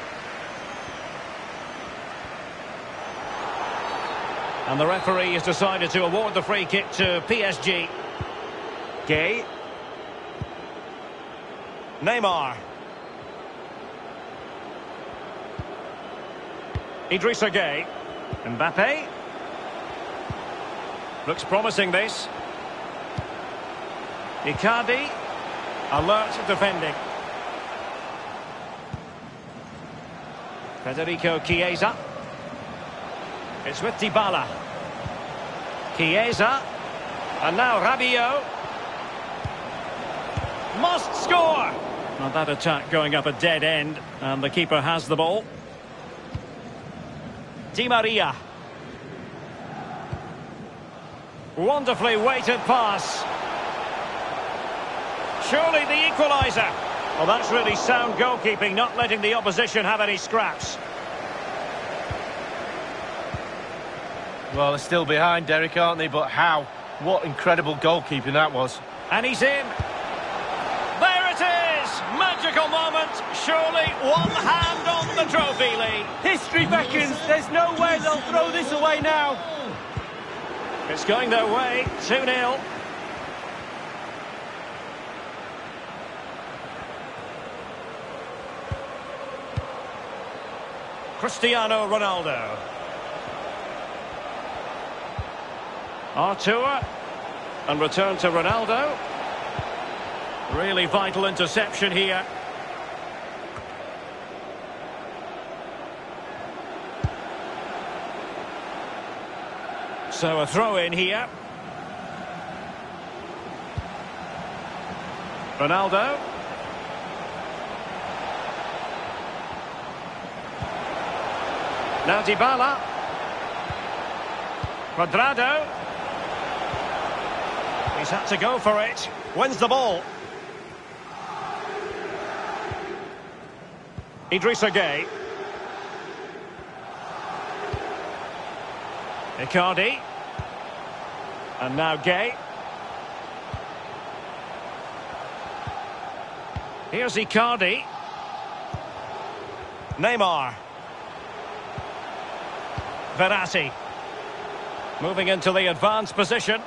And the referee has decided to award the free kick to PSG. Gueye. Neymar. Idrissa Gueye. Mbappe. Looks promising, this. Icardi. Alert defending. Federico Chiesa. It's with Dybala. Chiesa. And now Rabiot. Must score! Now that attack going up a dead end. And the keeper has the ball. Di Maria. Wonderfully weighted pass. Surely the equaliser. Well, that's really sound goalkeeping, not letting the opposition have any scraps. Well, they're still behind, Derek, aren't they? But how? What incredible goalkeeping that was. And he's in. There it is! Magical moment. Surely one hand on the trophy, Lee. History beckons. There's no way they'll throw this away now. It's going their way. 2-0. Cristiano Ronaldo. Arthur. And return to Ronaldo. Really vital interception here. So a throw in here. Ronaldo. Now Dybala. Cuadrado. He's had to go for it. Wins the ball. Idrissa Gueye. Icardi. And now Gueye. Here's Icardi. Neymar. Verratti. Moving into the advanced position.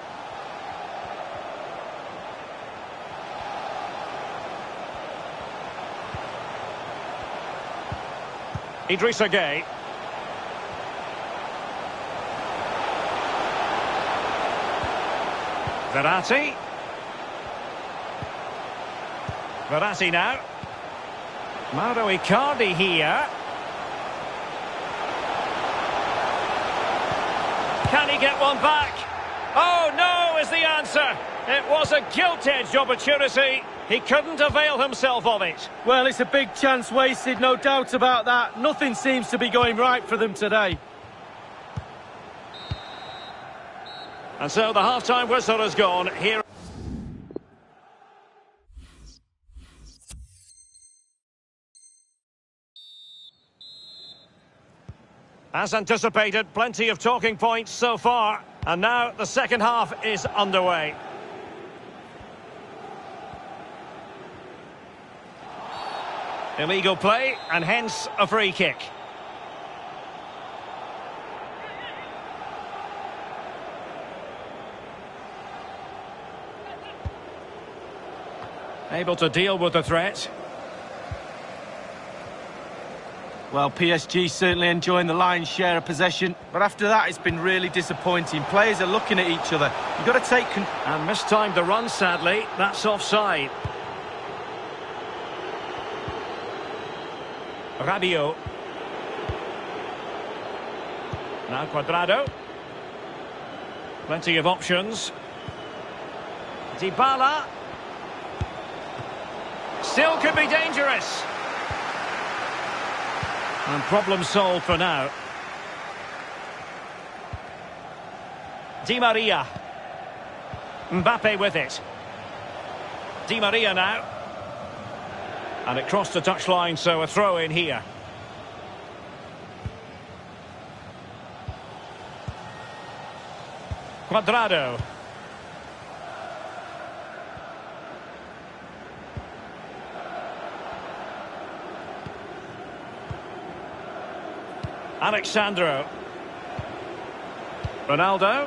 Idrissa Gueye. Verratti. Verratti now. Mauro Icardi here. Can he get one back? Oh, no is the answer. It was a gilt-edged opportunity. He couldn't avail himself of it. Well, it's a big chance wasted, no doubt about that. Nothing seems to be going right for them today. And so the half-time whistle has gone here. As anticipated, plenty of talking points so far. And now the second half is underway. Illegal play, and hence a free kick. Able to deal with the threat. Well, PSG certainly enjoying the lion's share of possession, but after that it's been really disappointing. Players are looking at each other. You've got to take... And mistimed the run, sadly. That's offside. Rabiot. Now Cuadrado. Plenty of options. Dybala. Still could be dangerous. And problem solved for now. Di Maria. Mbappe with it. Di Maria now. And it crossed the touchline, so a throw in here. Cuadrado. Alexandro. Ronaldo.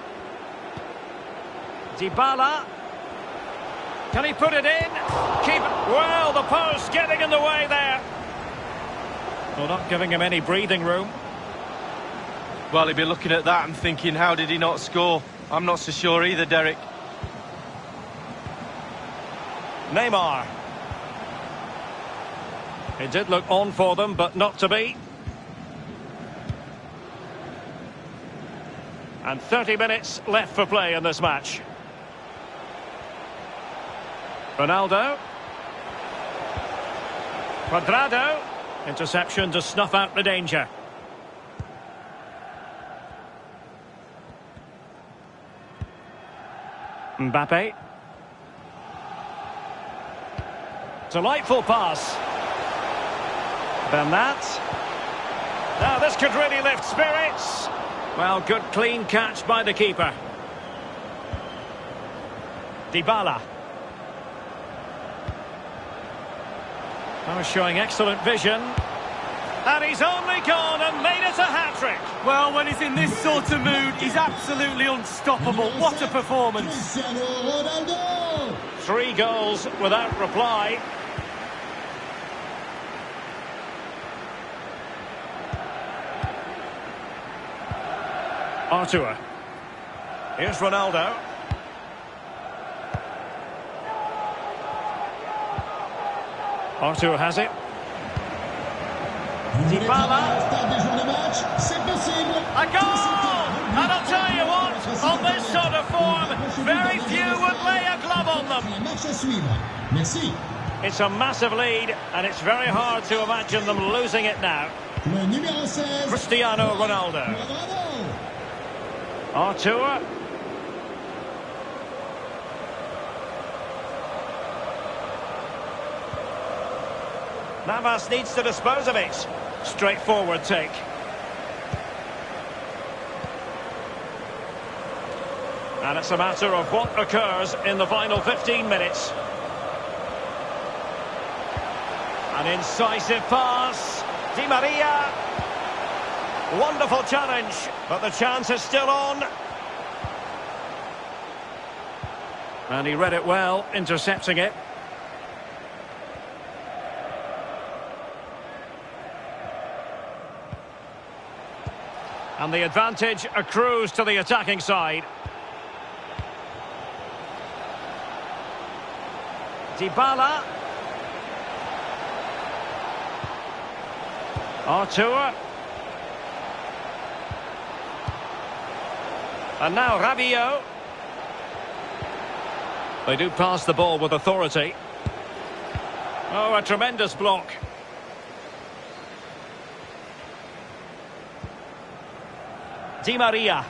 Dybala. Can he put it in? Keep it. Well, the post getting in the way there. Well, not giving him any breathing room. Well, he'd be looking at that and thinking, how did he not score? I'm not so sure either, Derek. Neymar. It did look on for them, but not to be. And 30 minutes left for play in this match. Ronaldo. Cuadrado. Interception to snuff out the danger. Mbappe. Delightful pass. Bernat. Now this could really lift spirits. Well, good clean catch by the keeper. Dybala. Oh, showing excellent vision. And he's only gone and made it a hat-trick. Well, when he's in this sort of mood, he's absolutely unstoppable. What a performance. Cristiano Ronaldo. 3 goals without reply. Artur. Here's Ronaldo. Artur has it. Dybala. A goal! And I'll tell you what, on this sort of form, very few would lay a glove on them. It's a massive lead, and it's very hard to imagine them losing it now. Cristiano Ronaldo. Artur. Navas needs to dispose of it. Straightforward take. And it's a matter of what occurs in the final 15 minutes. An incisive pass. Di Maria. Wonderful challenge, but the chance is still on. And he read it well, intercepting it. And the advantage accrues to the attacking side. Dybala. Artur. And now Rabiot. They do pass the ball with authority. Oh, a tremendous block. Di Maria.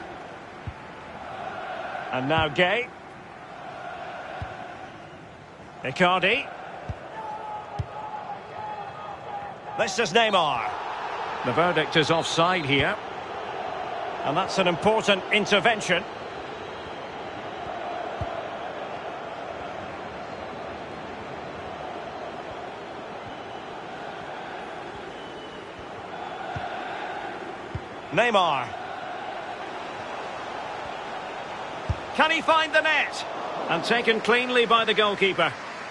And now Gay. Icardi. This is Neymar. The verdict is offside here. And that's an important intervention. Neymar. Can he find the net? And taken cleanly by the goalkeeper.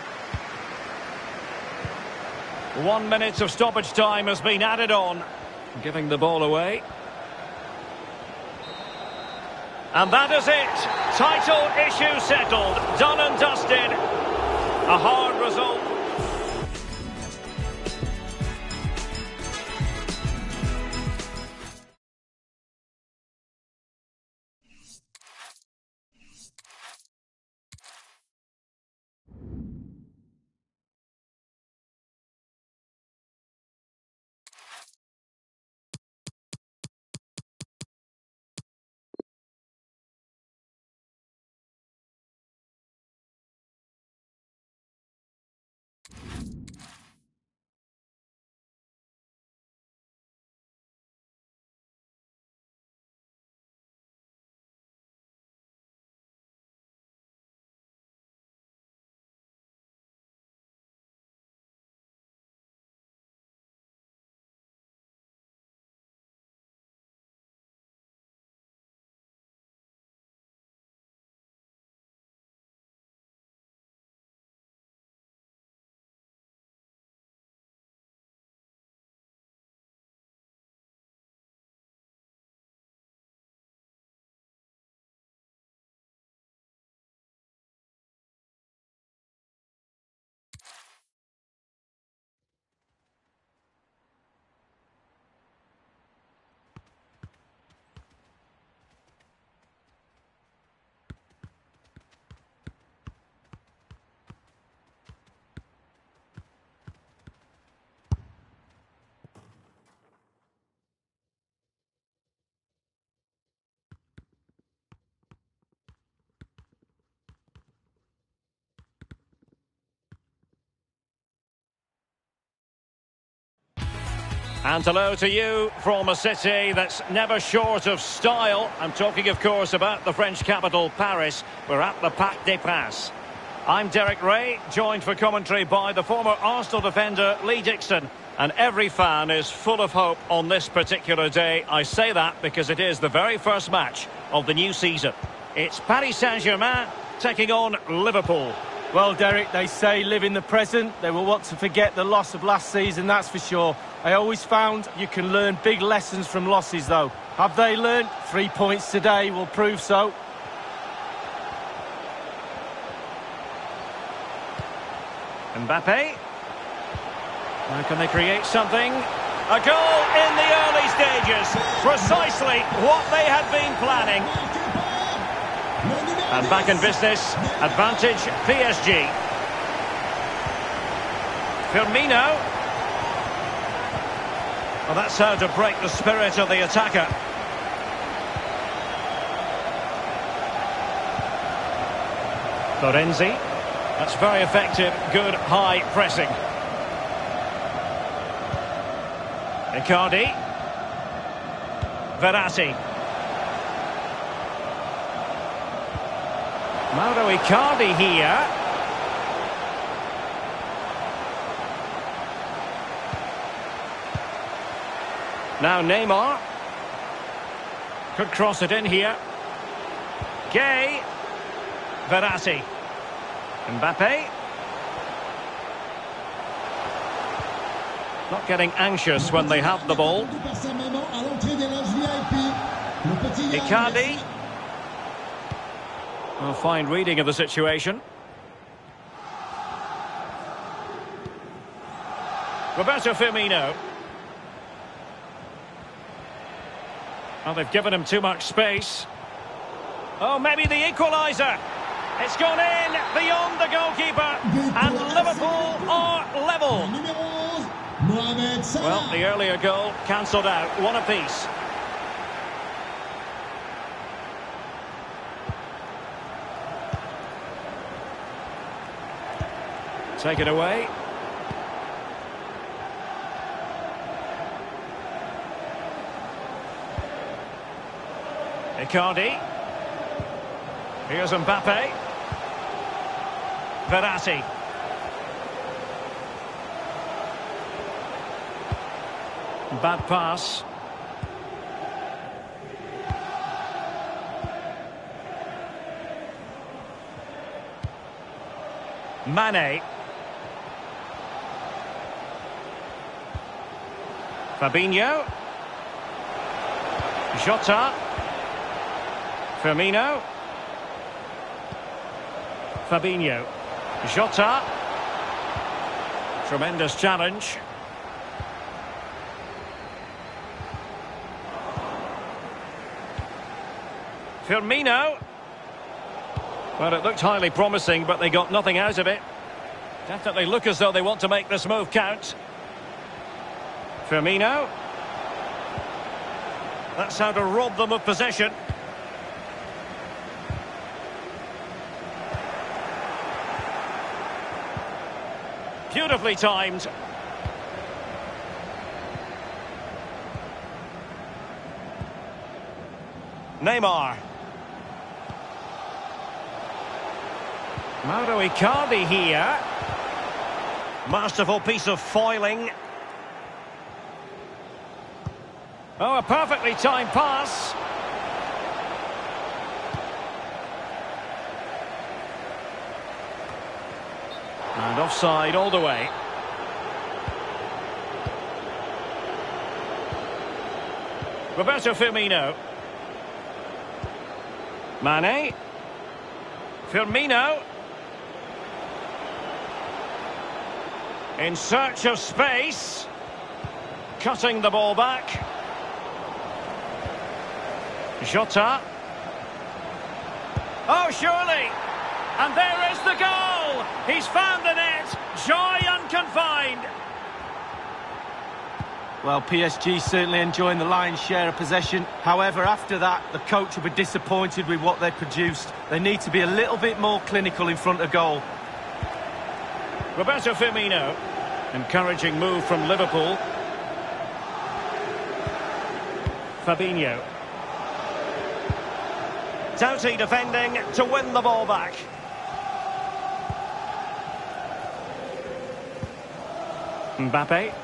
1 minute of stoppage time has been added on, giving the ball away. And that is it. Title issue settled. Done and dusted. A hard result. And hello to you from a city that's never short of style. I'm talking, of course, about the French capital, Paris. We're at the Parc des Princes. I'm Derek Ray, joined for commentary by the former Arsenal defender Lee Dixon. And every fan is full of hope on this particular day. I say that because it is the very first match of the new season. It's Paris Saint-Germain taking on Liverpool. Well, Derek, they say live in the present. They will want to forget the loss of last season, that's for sure. I always found you can learn big lessons from losses, though. Have they learned? 3 points today will prove so. Mbappe. Now can they create something? A goal in the early stages. Precisely what they had been planning. And back in business. Advantage PSG. Firmino. Well, that's how to break the spirit of the attacker. Florenzi. That's very effective. Good high pressing. Icardi. Verratti. Mauro Icardi here. Now Neymar. Could cross it in here. Gay. Verratti. Mbappe. Not getting anxious when they have the ball. Icardi. A fine reading of the situation. Roberto Firmino. Well, they've given him too much space. Oh, maybe the equaliser. It's gone in beyond the goalkeeper. And Liverpool are level. Well, the earlier goal cancelled out. One apiece. Take it away. Icardi. Here's Mbappe. Verratti. Bad pass. Mane. Fabinho. Jota. Firmino. Fabinho. Jota. Tremendous challenge. Firmino. Well, it looked highly promising, but they got nothing out of it. Definitely look as though they want to make this move count. Firmino. That's how to rob them of possession. Beautifully timed. Neymar. Mauro Icardi here. Masterful piece of foiling. Oh, a perfectly timed pass. And offside all the way. Roberto Firmino. Mane. Firmino. In search of space. Cutting the ball back. Jota. Oh, surely. And there is the goal. He's found the net. Joy unconfined. Well, PSG certainly enjoying the lion's share of possession. However, after that, the coach will be disappointed with what they produced. They need to be a little bit more clinical in front of goal. Roberto Firmino. Encouraging move from Liverpool. Fabinho. Doughty defending to win the ball back. Mbappe.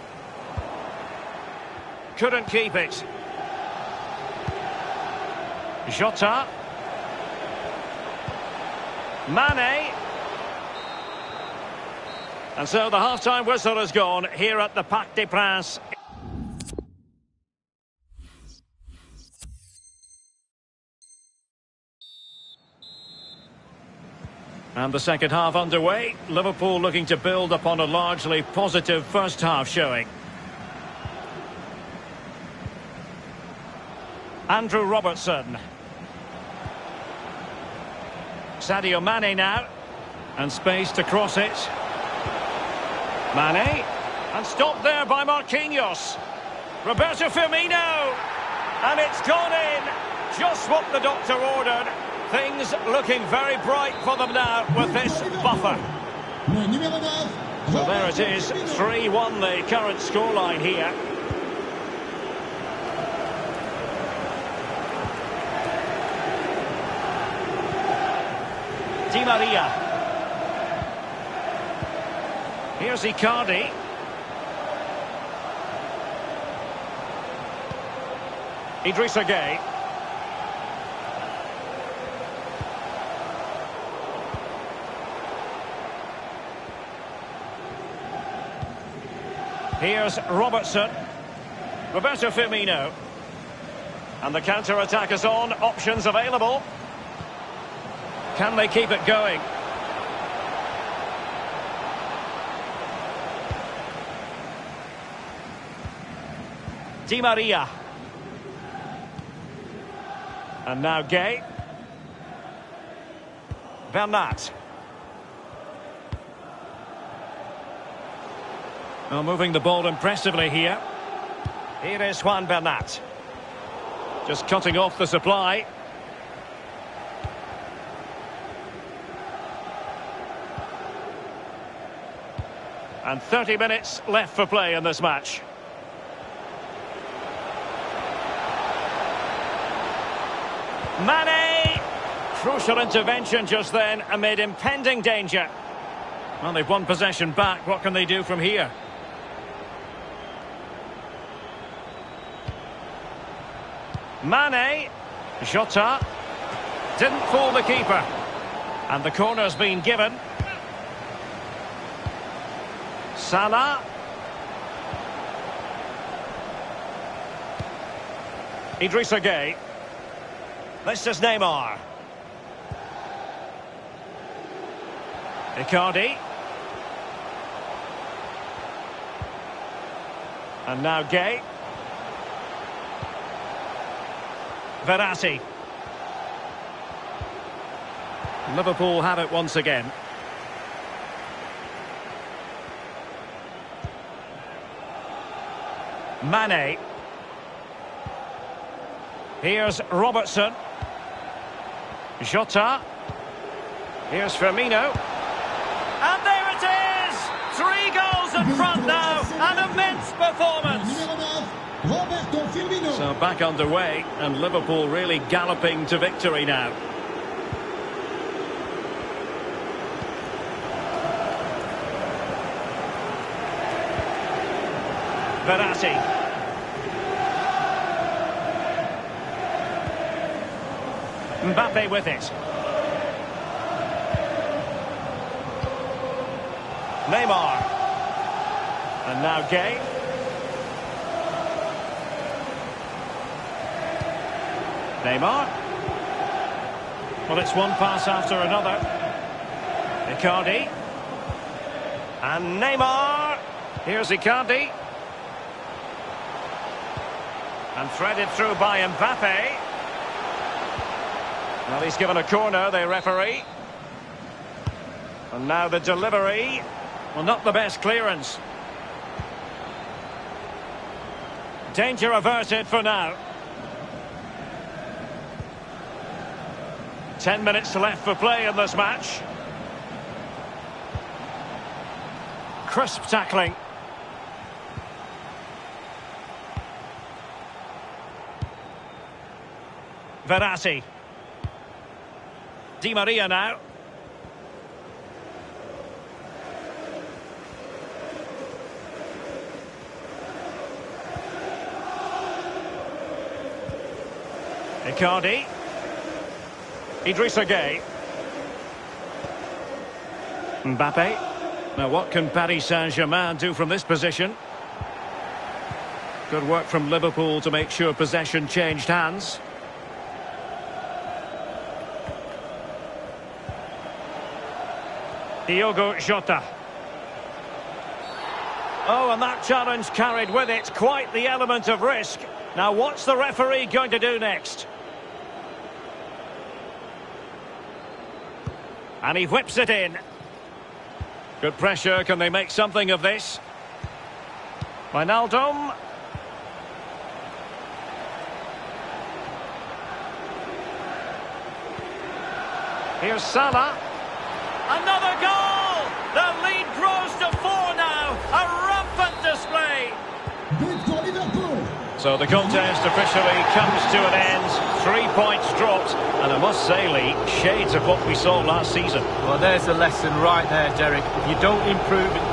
Couldn't keep it. Jota. Mane. And so the half-time whistle has gone here at the Parc des Princes. And the second half underway. Liverpool looking to build upon a largely positive first half showing. Andrew Robertson. Sadio Mane now. And space to cross it. Mane. And stopped there by Marquinhos. Roberto Firmino. And it's gone in. Just what the doctor ordered. Things looking very bright for them now with this buffer. So there it is, 3-1 the current scoreline here. Di Maria. Here's Icardi. Idrissa Gueye. Here's Robertson. Roberto Firmino. And the counter-attack is on. Options available. Can they keep it going? Di Maria. And now Gay. Bernat. Well, moving the ball impressively here. Here is Juan Bernat. Just cutting off the supply. And 30 minutes left for play in this match. Mane! Crucial intervention just then amid impending danger. Well, they've won possession back. What can they do from here? Mane. Jota. Didn't fool the keeper. And the corner's been given. Salah. Idrissa Gueye. This is Neymar. Icardi. And now Gueye. Verratti. Liverpool have it once again. Mane. Here's Robertson. Jota. Here's Firmino. And there it is! 3 goals in front now. An immense performance. Roberto Firmino. So back underway, and Liverpool really galloping to victory now. Verratti. Mbappe with it. Neymar. And now Gueye. Neymar. Well, it's one pass after another. Icardi. And Neymar. Here's Icardi. And threaded through by Mbappe. Well, he's given a corner, the referee. And now the delivery. Well, not the best clearance. Danger averted for now. 10 minutes left for play in this match. Crisp tackling. Verratti. Di Maria now. Icardi. Idrissa Gueye. Mbappe. Now what can Paris Saint-Germain do from this position? Good work from Liverpool to make sure possession changed hands. Diogo Jota. Oh, and that challenge carried with it quite the element of risk. Now what's the referee going to do next? And he whips it in. Good pressure. Can they make something of this? Wijnaldum. Here's Salah. Another goal! The lead grows to 4 now. A rampant display. But for Liverpool. So the contest officially comes to an end. 3 points dropped. And I must say, Lee, shades of what we saw last season. Well, there's a lesson right there, Derek. If you don't improve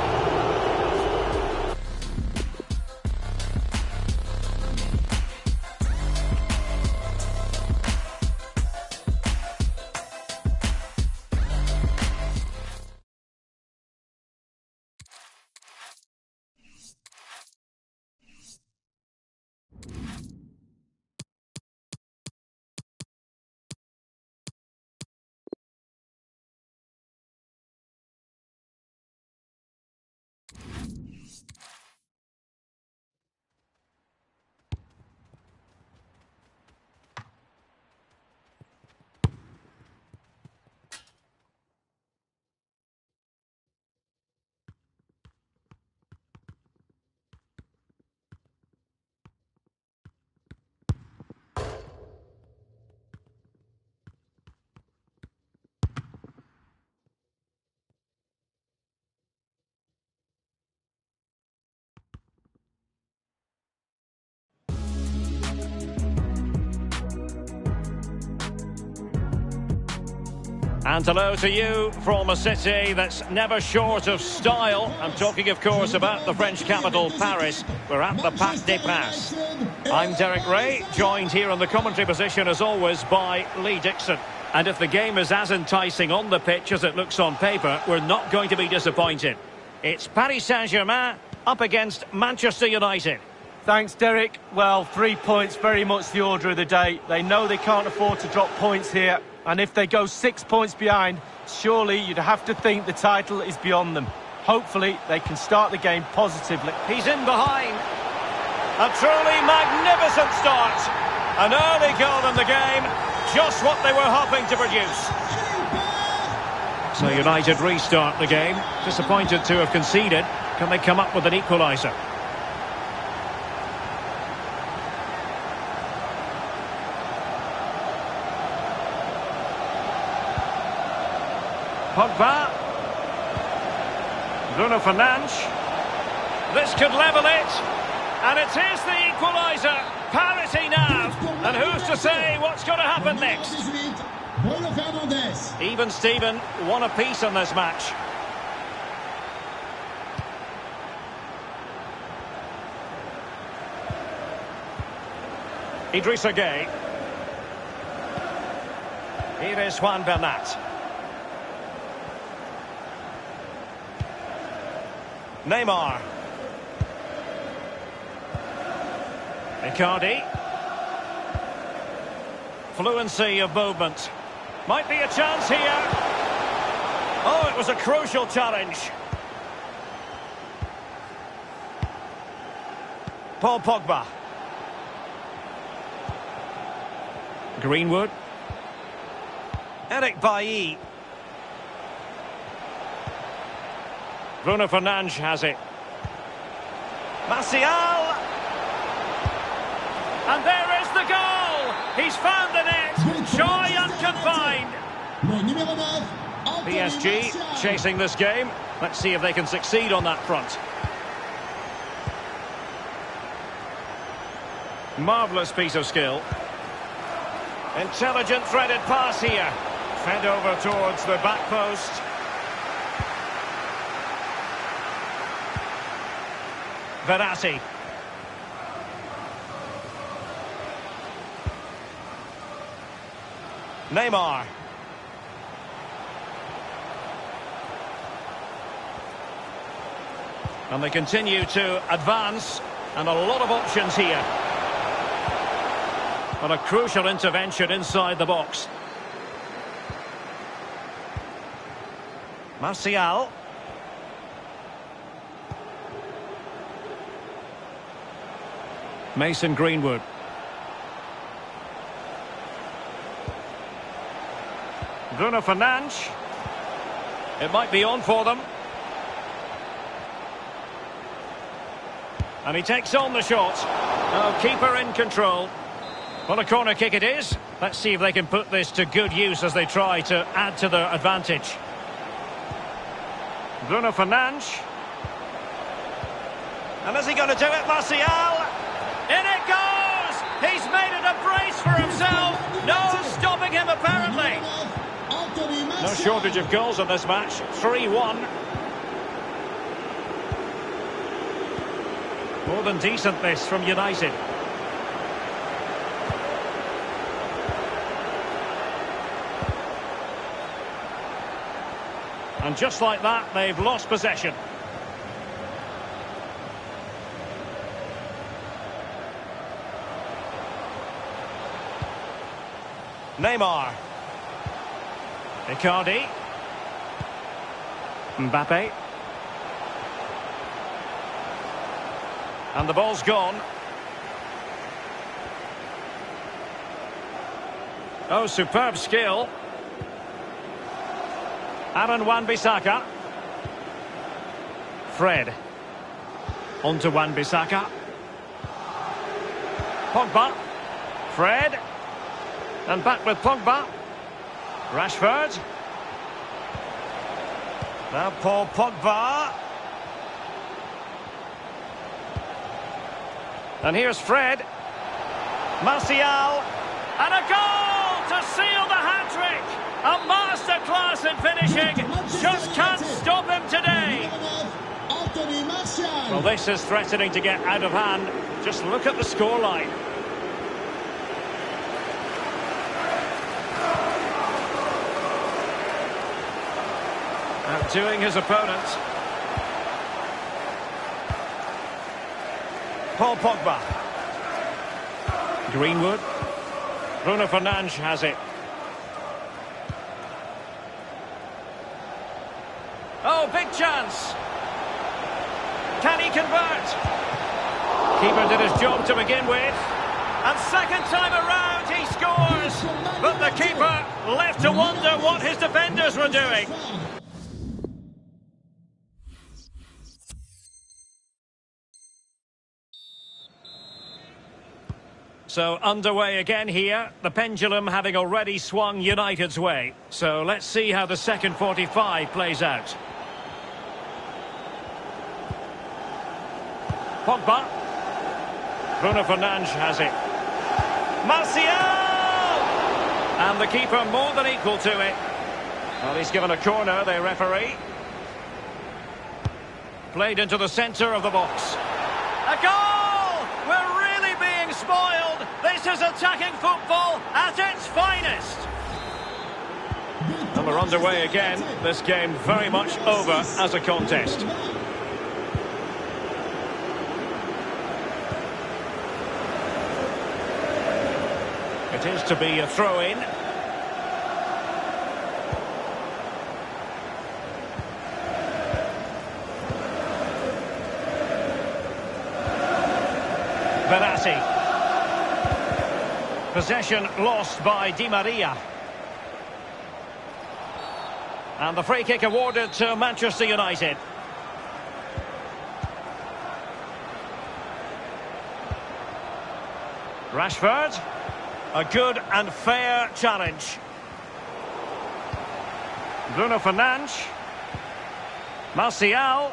And hello to you from a city that's never short of style. I'm talking, of course, about the French capital, Paris. We're at the Parc des Princes. I'm Derek Ray, joined here in the commentary position, as always, by Lee Dixon. And if the game is as enticing on the pitch as it looks on paper, we're not going to be disappointed. It's Paris Saint-Germain up against Manchester United. Thanks, Derek. Well, 3 points, very much the order of the day. They know they can't afford to drop points here. And if they go 6 points behind, surely you'd have to think the title is beyond them. Hopefully, they can start the game positively. He's in behind. A truly magnificent start. An early goal in the game. Just what they were hoping to produce. So United restart the game. Disappointed to have conceded. Can they come up with an equaliser? Pogba. Bruno Fernandes. This could level it. And it is the equaliser. Parity now. And who's to say what's going to happen next? Even Steven, one apiece on this match. Idrissa Gueye. Here is Juan Bernat. Neymar. Icardi. Fluency of movement. Might be a chance here. Oh, it was a crucial challenge. Paul Pogba. Greenwood. Eric Bailly. Bruno Fernandes has it. Martial. And there is the goal. He's found the net. Joy unconfined. PSG chasing this game. Let's see if they can succeed on that front. Marvellous piece of skill. Intelligent threaded pass here. Fed over towards the back post. Verratti. Neymar. And they continue to advance. And a lot of options here. But a crucial intervention inside the box. Martial. Mason Greenwood. Bruno Fernandes. It might be on for them. And he takes on the shot. Oh, keeper in control. Well, a corner kick it is. Let's see if they can put this to good use as they try to add to their advantage. Bruno Fernandes. And is he going to do it? Martial. In it goes! He's made it a brace for himself. No stopping him, apparently. No shortage of goals in this match. 3-1. More than decent this from United. And just like that, they've lost possession. Neymar. Icardi. Mbappe. And the ball's gone. Oh, superb skill. Aaron Wan-Bissaka. Fred. On to Wan-Bissaka. Pogba. Fred. And back with Pogba. Rashford. Now Paul Pogba. And here's Fred. Martial. And a goal to seal the hat-trick. A masterclass magnificent finishing. Just can't stop him today. Anthony Martial. Well, this is threatening to get out of hand. Just look at the scoreline. Outdoing his opponent. Paul Pogba. Greenwood. Bruno Fernandes has it. Oh, big chance. Can he convert? Keeper did his job to begin with. And second time around he scores. But the keeper left to wonder what his defenders were doing. So underway again here, the pendulum having already swung United's way. So let's see how the second 45 plays out. Pogba. Bruno Fernandes has it. Martial! And the keeper more than equal to it. Well, he's given a corner, the referee. Played into the centre of the box. A goal! We're really being spoiled. This is attacking football at its finest. And we're underway again. This game very much over as a contest. It is to be a throw-in. Verratti. Possession lost by Di Maria. And the free kick awarded to Manchester United. Rashford. A good and fair challenge. Bruno Fernandes. Martial.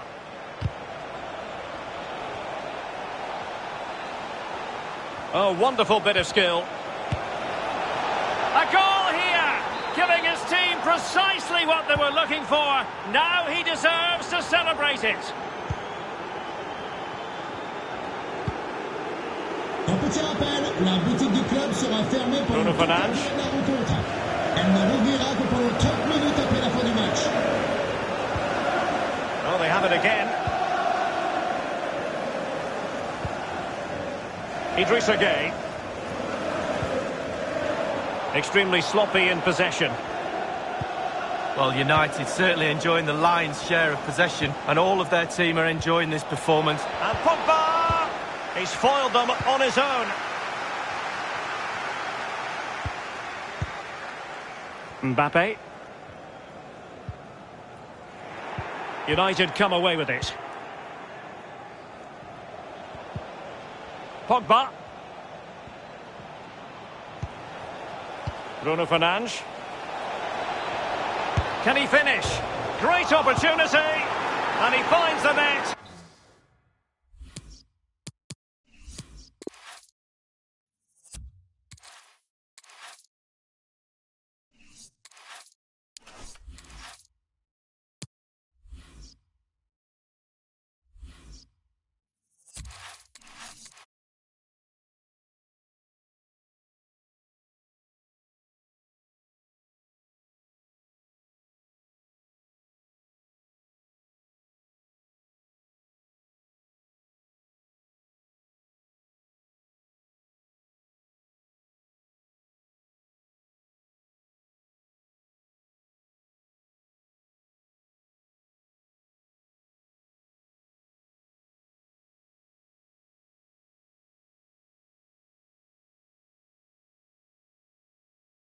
Oh, wonderful bit of skill. A goal here, giving his team precisely what they were looking for. Now he deserves to celebrate it. Un petit rappel, la boutique du club sera fermée pendant Bruno Fernandes. la rencontre. Elle ne rouvrira que pendant 30 minutes après la fin du match. Oh, they have it again. Idrissa Gueye. Extremely sloppy in possession. Well, United certainly enjoying the lion's share of possession, and all of their team are enjoying this performance. And Pogba! He's foiled them on his own. Mbappe. United come away with it. Pogba. Bruno Fernandes. Can he finish? Great opportunity. And he finds the net.